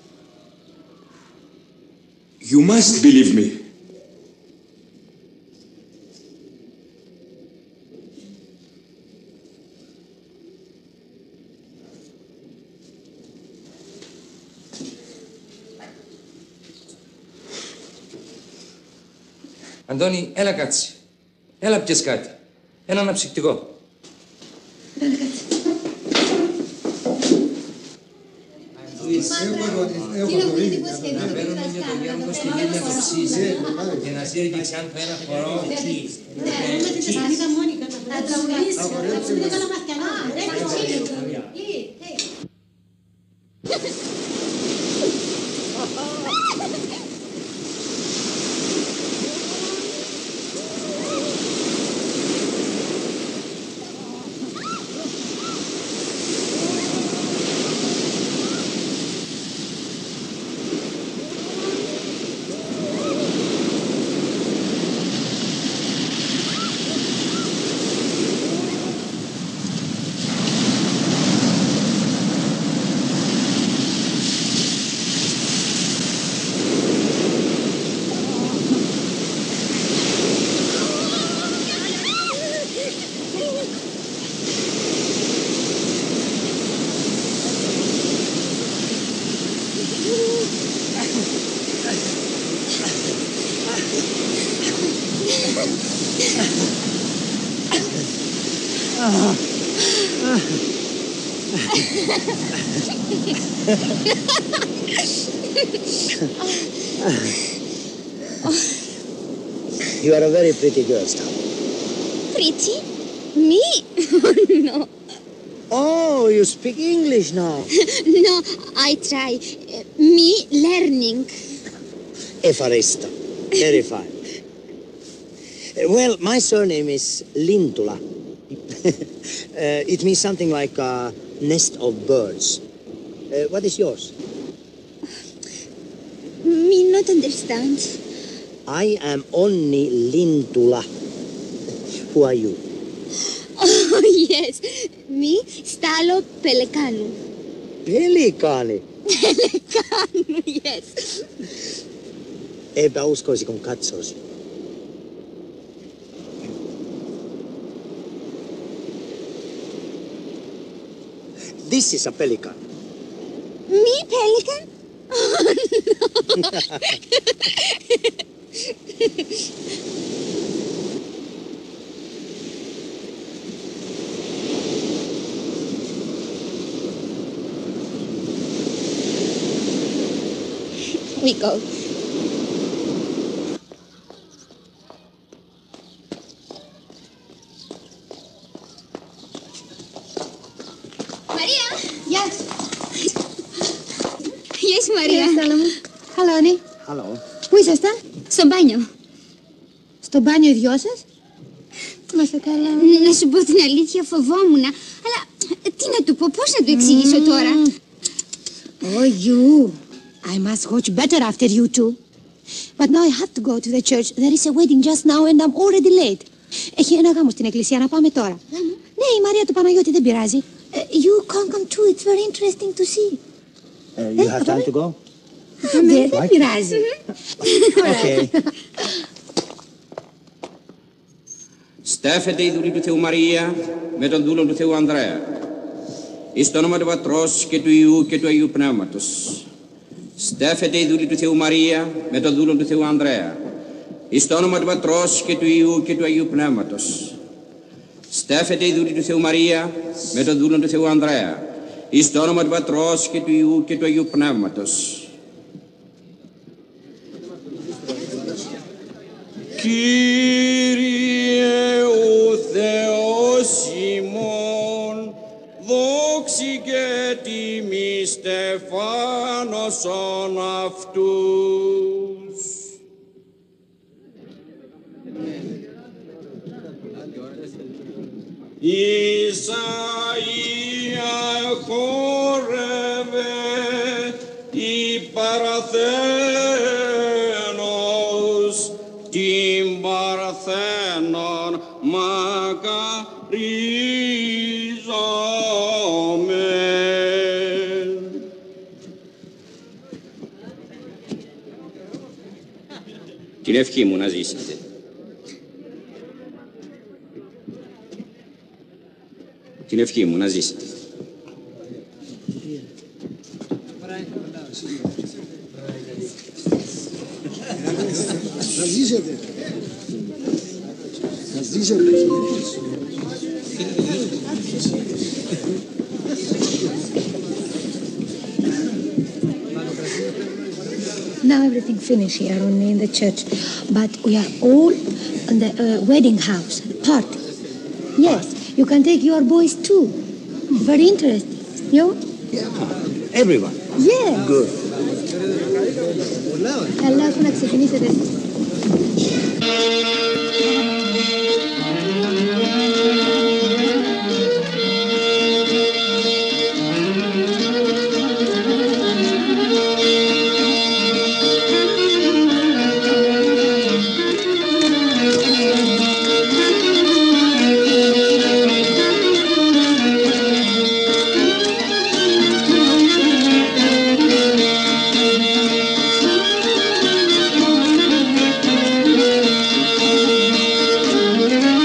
You must believe me. Αντώνη, έλα κάτσε. Έλα πιες κάτι. Ένα αναψυκτικό. Έλα κάτσε. Να παίρνουμε για το γέροντο στη λίμνη να το ψήσει και να σύρει και σαν πέρα χορό. You are a very pretty girl, Stalo. Pretty? Me? No. Oh, you speak English now. No, I try. Uh, me learning. Evarista. Very fine. Well, my surname is Lintula. uh, it means something like a nest of birds. Uh, what is yours? Me not understand. I am Onni Lintula. Who are you? Oh, yes. Me, Stalo Pelekanu. Pelikani? Pelekanu, yes. Eipä uskoisi, kun katsoisi. This is a pelican. Me, pelican? Oh, no. We go. Maria! Yes. Yes, Maria. Yes, Stella μου. Hello, Annie. Hello. Πού είσαστε? Στο μπάνιο. Στο μπάνιο οι δυο σας? Είμαστε καλά. Να σου πω την αλήθεια, φοβόμουν. Αλλά τι να του πω, πώς να του εξηγήσω Mm. τώρα. Oh, you. I must watch better after you two. But now I have to go to the church. There is a wedding just now and I'm already late. Έχει ένα γάμο στην εκκλησία, να πάμε τώρα. Γάμο? Ναι, η Μαρία του Παναγιώτη, δεν πειράζει. Uh, you can come too, it's very interesting to see. Uh, you have time to go? Ναι, δεν πειράζει. Okay. Στέφεται η δούλη του Θεού Μαρία με τον δούλον του Θεού Ανδρέα. Εις το όνομα του Πατρός και του Υιού και του Αγίου Πνεύματος. Στέφεται η δούλη του Θεού Μαρία με τον δούλον του Θεού Ανδρέα. Εις το όνομα του Πατρός και του Υιού και του Αγίου Πνεύματος. Στέφεται η δούλη του Θεού Μαρία με τον δούλον του Θεού Ανδρέα. Εις το όνομα του Πατρός και του Υιού και του Αγίου Πνεύματος. Κύριε ο Θεός ημών, δόξη και τιμή στεφάνωσον αυτούς. Ισαΐα χόρευε η Παραθένος, την Παρθένον μακαρίζομεν. Την ευχή μου να ζήσετε. Την ευχή μου να ζήσετε. Να ζήσετε. Να ζήσετε. Now everything finished here only in the church. But we are all in the uh, wedding house, party. Yes, you can take your boys too. Very interesting. You? Yeah. Everyone. Yeah. Good. Καλά, αφού να ξεκινήσετε. Thank you.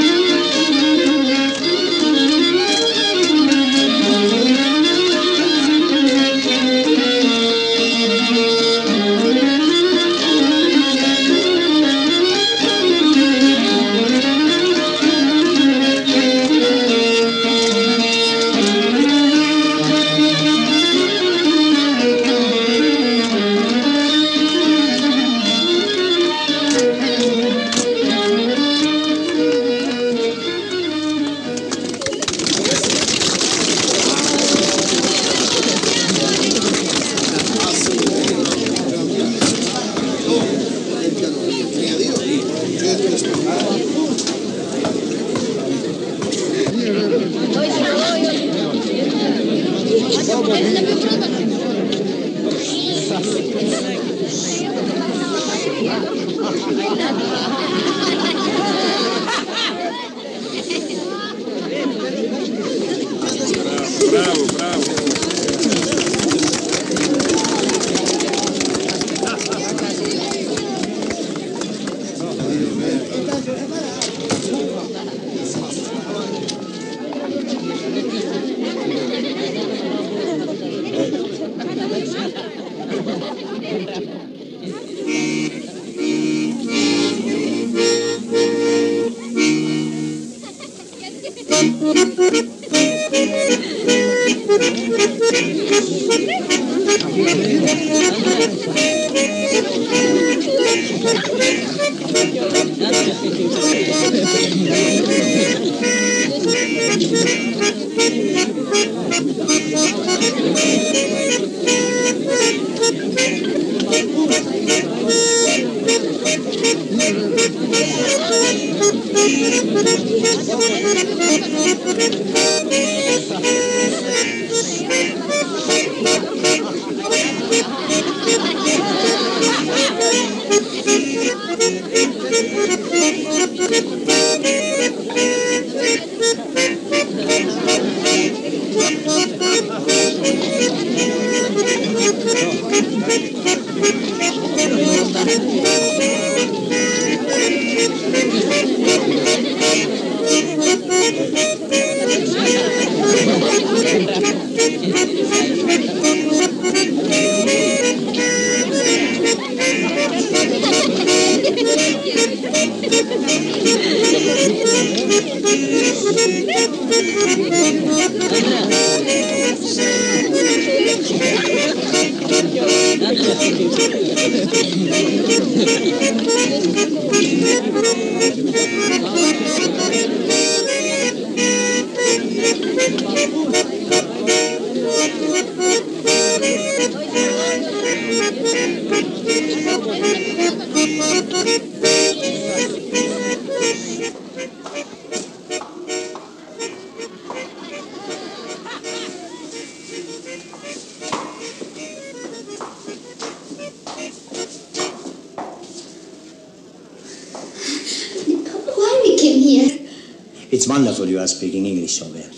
Why we came here? It's wonderful you are speaking English so well.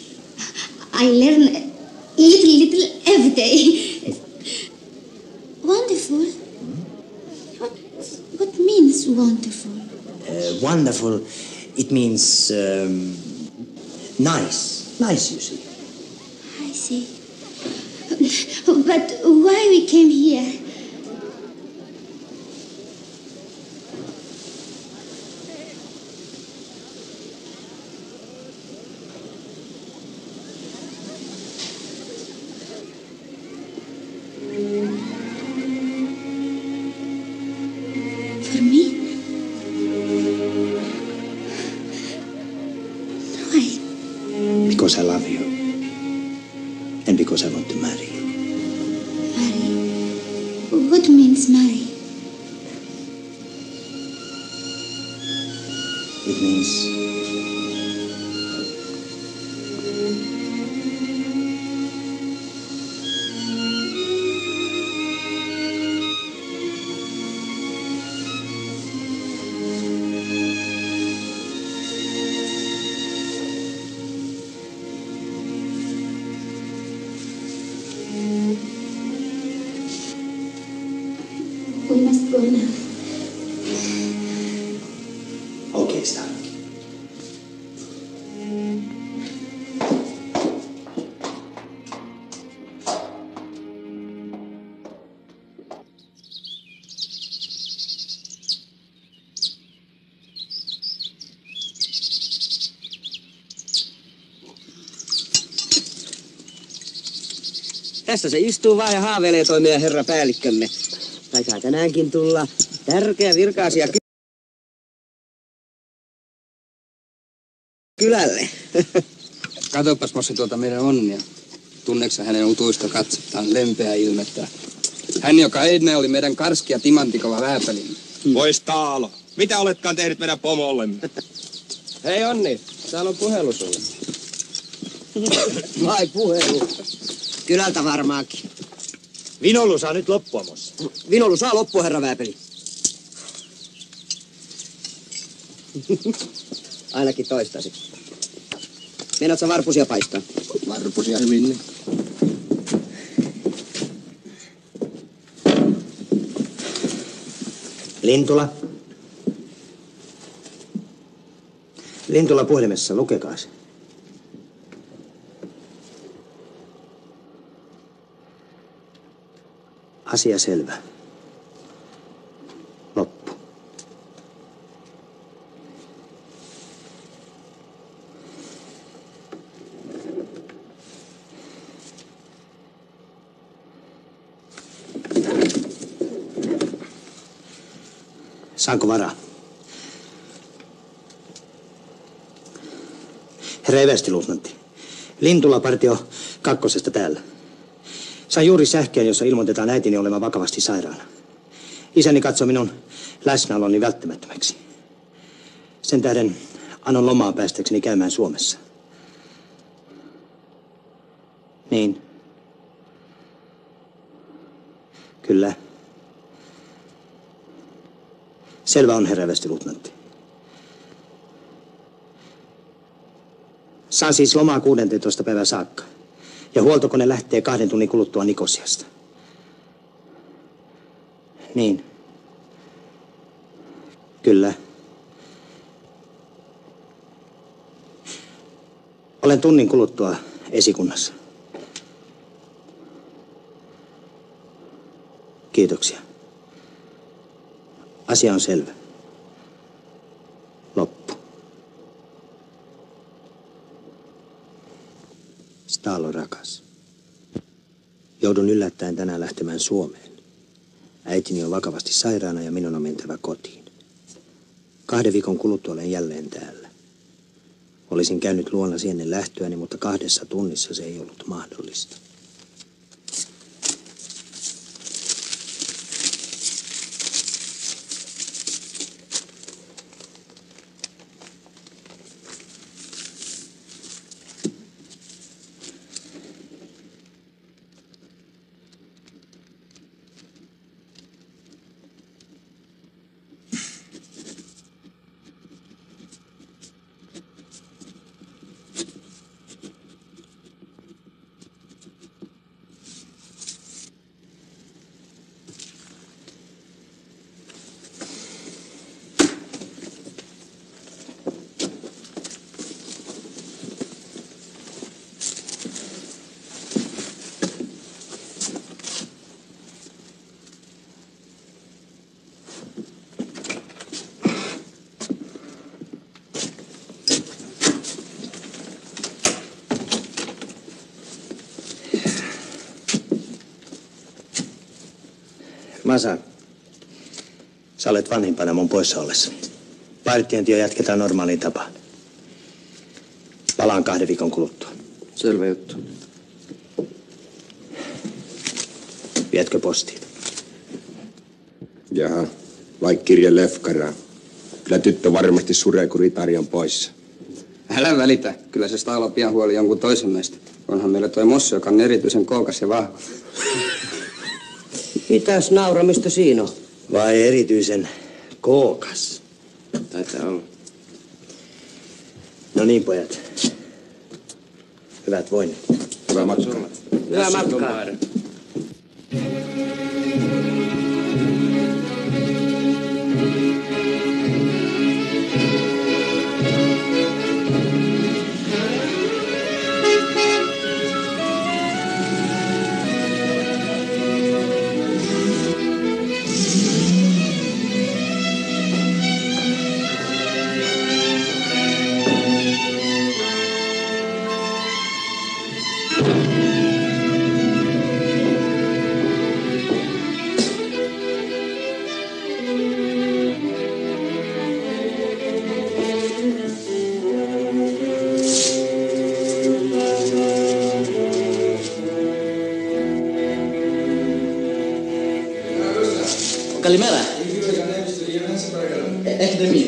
I learn little, little every day. Wonderful? What, what means wonderful? Uh, wonderful, it means um, nice. Nice, you see. I see. But why we came here? For me? Why? Because I love you. And because I want to marry you. Marry? What means marry? It means we must go now. okay, Stark. Tässä se istuu vaan ja haaveilee toi meidän herra päällikkömme. Taitaa tänäänkin tulla tärkeä virka-asia ky- kylälle. Katopas Mossi tuota meidän onnia. Tunneeksä hänen utuista katsettaan, lempeä ilmettä. Hän, joka ennen oli meidän karski ja timantikova vääpälimme. Voi Staalo, mitä oletkaan tehnyt meidän pomollemme? Hei Onni, täällä on puhelu sulle. Vai puhelu? Kylältä varmaankin. Vinolu saa nyt loppua, Mossi. Vinolu saa loppua, herra Vääpeli. Ainakin toistaiseksi. Meinaat sä varpusia paistaa? Varpusia hyvin. Niin. Lintula. Lintula puhelimessa, lukekaa se. Asia selvä. Loppu. Saanko varaa? Herra everstiluutnantti, Lintula-partio kakkosesta täällä. Sain juuri sähkeen, jossa ilmoitetaan äitini olevan vakavasti sairaana. Isäni katsoi minun läsnäoloni välttämättömäksi. Sen tähden annon lomaa päästäkseni käymään Suomessa. Niin. Kyllä. Selvä on, herra everstiluutnantti. Saan siis lomaa kuudenteentoista päivän saakka. Ja huoltokone lähtee kahden tunnin kuluttua Nikosiasta. Niin. Kyllä. Olen tunnin kuluttua esikunnassa. Kiitoksia. Asia on selvä. Loppu. Stalo rakas. Joudun yllättäen tänään lähtemään Suomeen. Äitini on vakavasti sairaana ja minun on mentävä kotiin. Kahden viikon kuluttua olen jälleen täällä. Olisin käynyt luonasi ennen lähtöäni, mutta kahdessa tunnissa se ei ollut mahdollista. Masa, sä olet vanhimpana mun poissa ollessani. Partiointia jatketaan normaaliin tapaan. Palaan kahden viikon kuluttua. Selvä juttu. Vietkö postiin? Jaha, vaikka kirje lefkaraa. Kyllä tyttö varmasti suree, kun Ritari on poissa. Älä välitä. Kyllä se Stalo pian huoli jonkun toisen meistä. Onhan meillä toi Mossi, joka on erityisen kookas ja vahva. Mitäs nauramista siinä on? Vai erityisen kookas? Taitaa olla. No niin, pojat. Hyvät voinnit. Hyvää matkaa. Hyvää matkaa. Καλημέρα. Έχετε μία.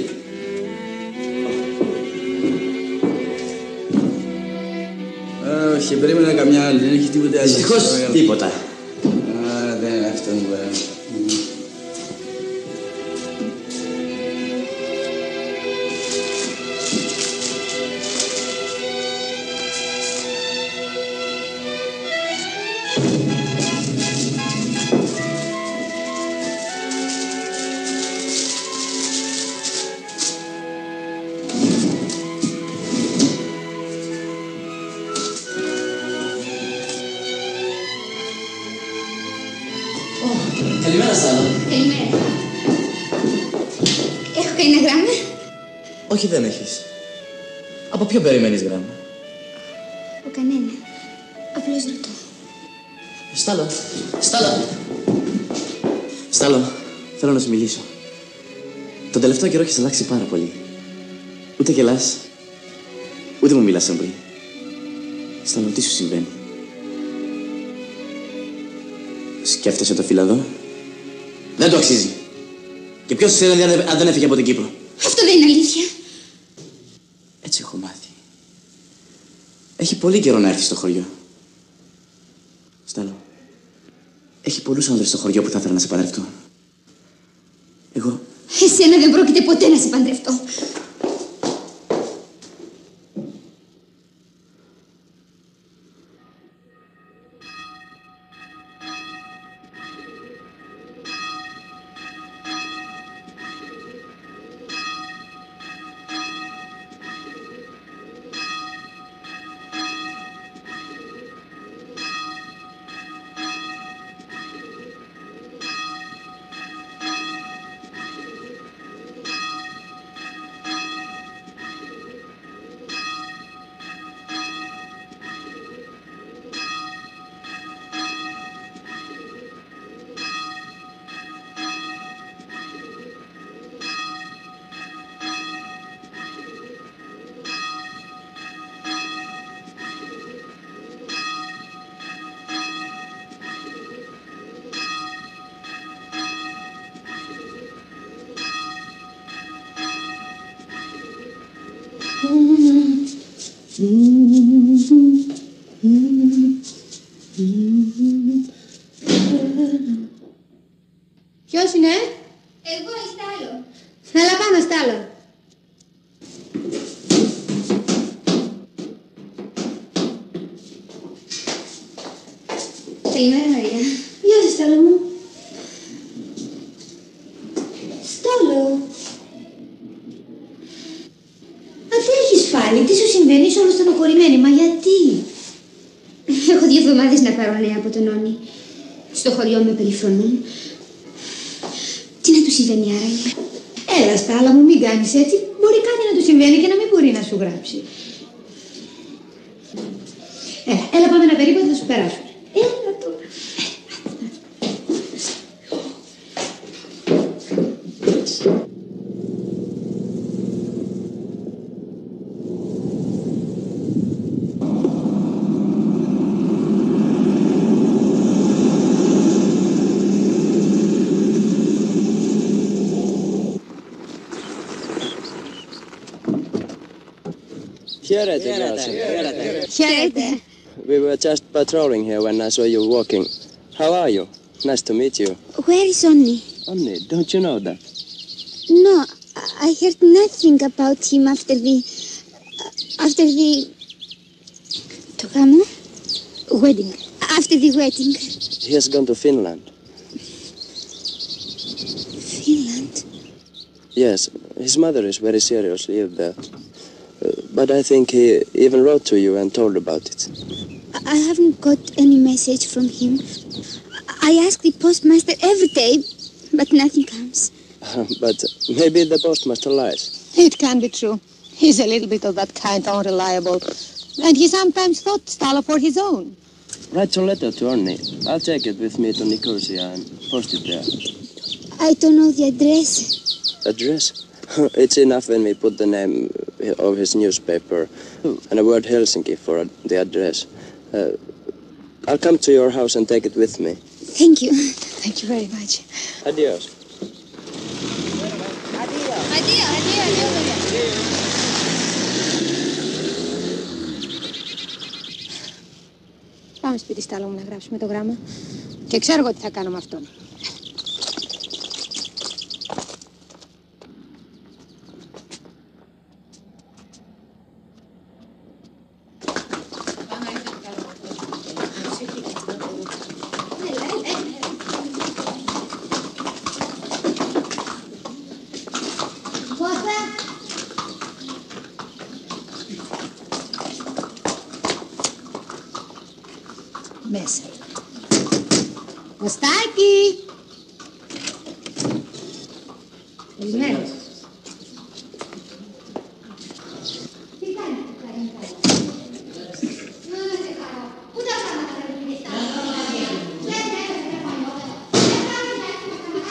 Όχι, περίμενα καμιά άλλη. Δεν έχει τίποτε άλλο. Δυστυχώς τίποτα. Α, δεν είναι αυτό. Καλημέρα, Στάλο. Καλημέρα. Έχω κανένα γράμμα? Όχι, δεν έχεις. Από ποιο περιμένεις γράμμα? Από κανένα. Απλώς ρωτώ. Στάλο, Στάλο. Στάλο, θέλω να σου μιλήσω. Τον τελευταίο καιρό έχεις αλλάξει πάρα πολύ. Ούτε γελάς, ούτε μου μιλάς σαν πριν. Στάλο, τι σου συμβαίνει? Σκέφτεσαι το φύλλο? Δεν το αξίζει. Και ποιος ξέρει αν δεν έφυγε από την Κύπρο? Αυτό δεν είναι αλήθεια. Έτσι έχω μάθει. Έχει πολύ καιρό να έρθει στο χωριό. Στάλο, έχει πολλούς άνδρες στο χωριό που θα ήθελα να σε παντρευτώ. Εγώ... Εσένα δεν πρόκειται ποτέ να σε παντρευτώ. Ποιος είναι? Εγώ, η Στάλο. Έλα πάνω, Στάλο. Καλημέρα, Μαρία. Γεια σας, Στάλο μου. Στάλο. Μα τι έχεις πάλι, τι σου συμβαίνει, είσαι όλο στενοχωρημένη, μα γιατί? Έχω δύο εβδομάδες να πάρω νέα από τον Όνη. Στο χωριό με περιφρονούν. Τι να του συμβαίνει άραγε? Έλα, Στάλα μου, μην κάνεις έτσι. Μπορεί κάτι να του συμβαίνει και να μην μπορεί να σου γράψει. Έλα, έλα πάμε ένα περίπου, θα σου περάσουν. Έλα τώρα. Χαίρετε, Nelson. Χαίρετε. We were just patrolling here when I saw you walking. How are you? Nice to meet you. Where is Onni? Onni, don't you know that? No, I heard nothing about him after the... after the... το γάμο? Wedding. After the wedding. He has gone to Finland. Finland? Yes, his mother is very seriously ill there. Uh, but I think he even wrote to you and told about it. I haven't got any message from him. I ask the postmaster every day, but nothing comes. But maybe the postmaster lies. It can be true. He's a little bit of that kind, unreliable. And he sometimes thought Stala for his own. Write your letter to Onni. I'll take it with me to Nicosia and post it there. I don't know the address. Address? It's enough when we put the name of his newspaper and a word Helsinki for the address. Uh, I'll come to your house and take it with me. Thank you. Thank you very much. Adios. Addio, addio, addio. Πάμε σπίτι, Στάλο μου, να γράψουμε το γράμμα. Και ξέρω εγώ τι θα κάνω με αυτόν. Μέσα. Κωστάκη! Καλημέρα. Τι κάνει, Πού τα πράγματα θα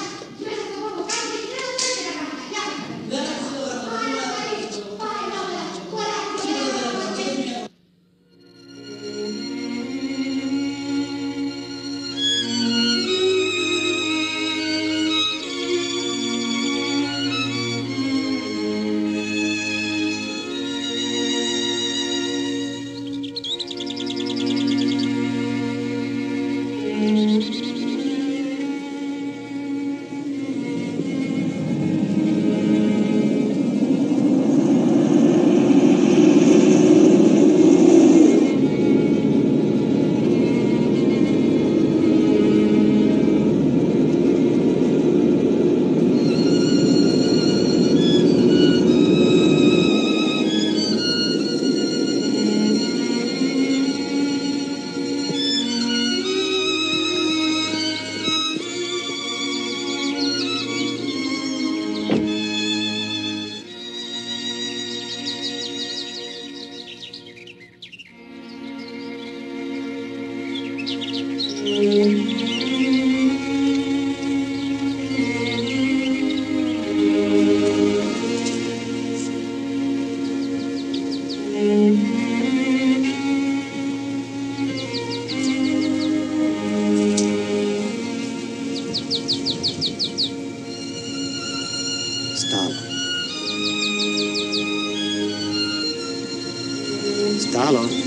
Stalon.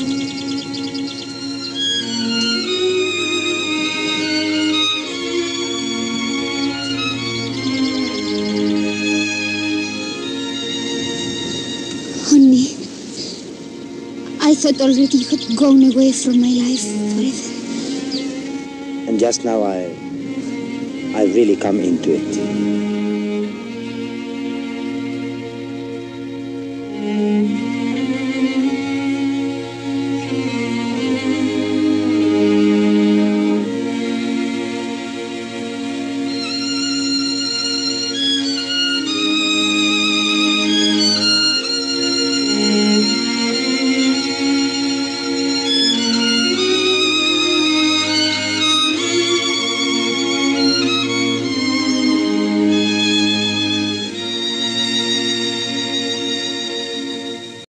Honey, I thought already you had gone away from my life forever. And just now I, I really come into it.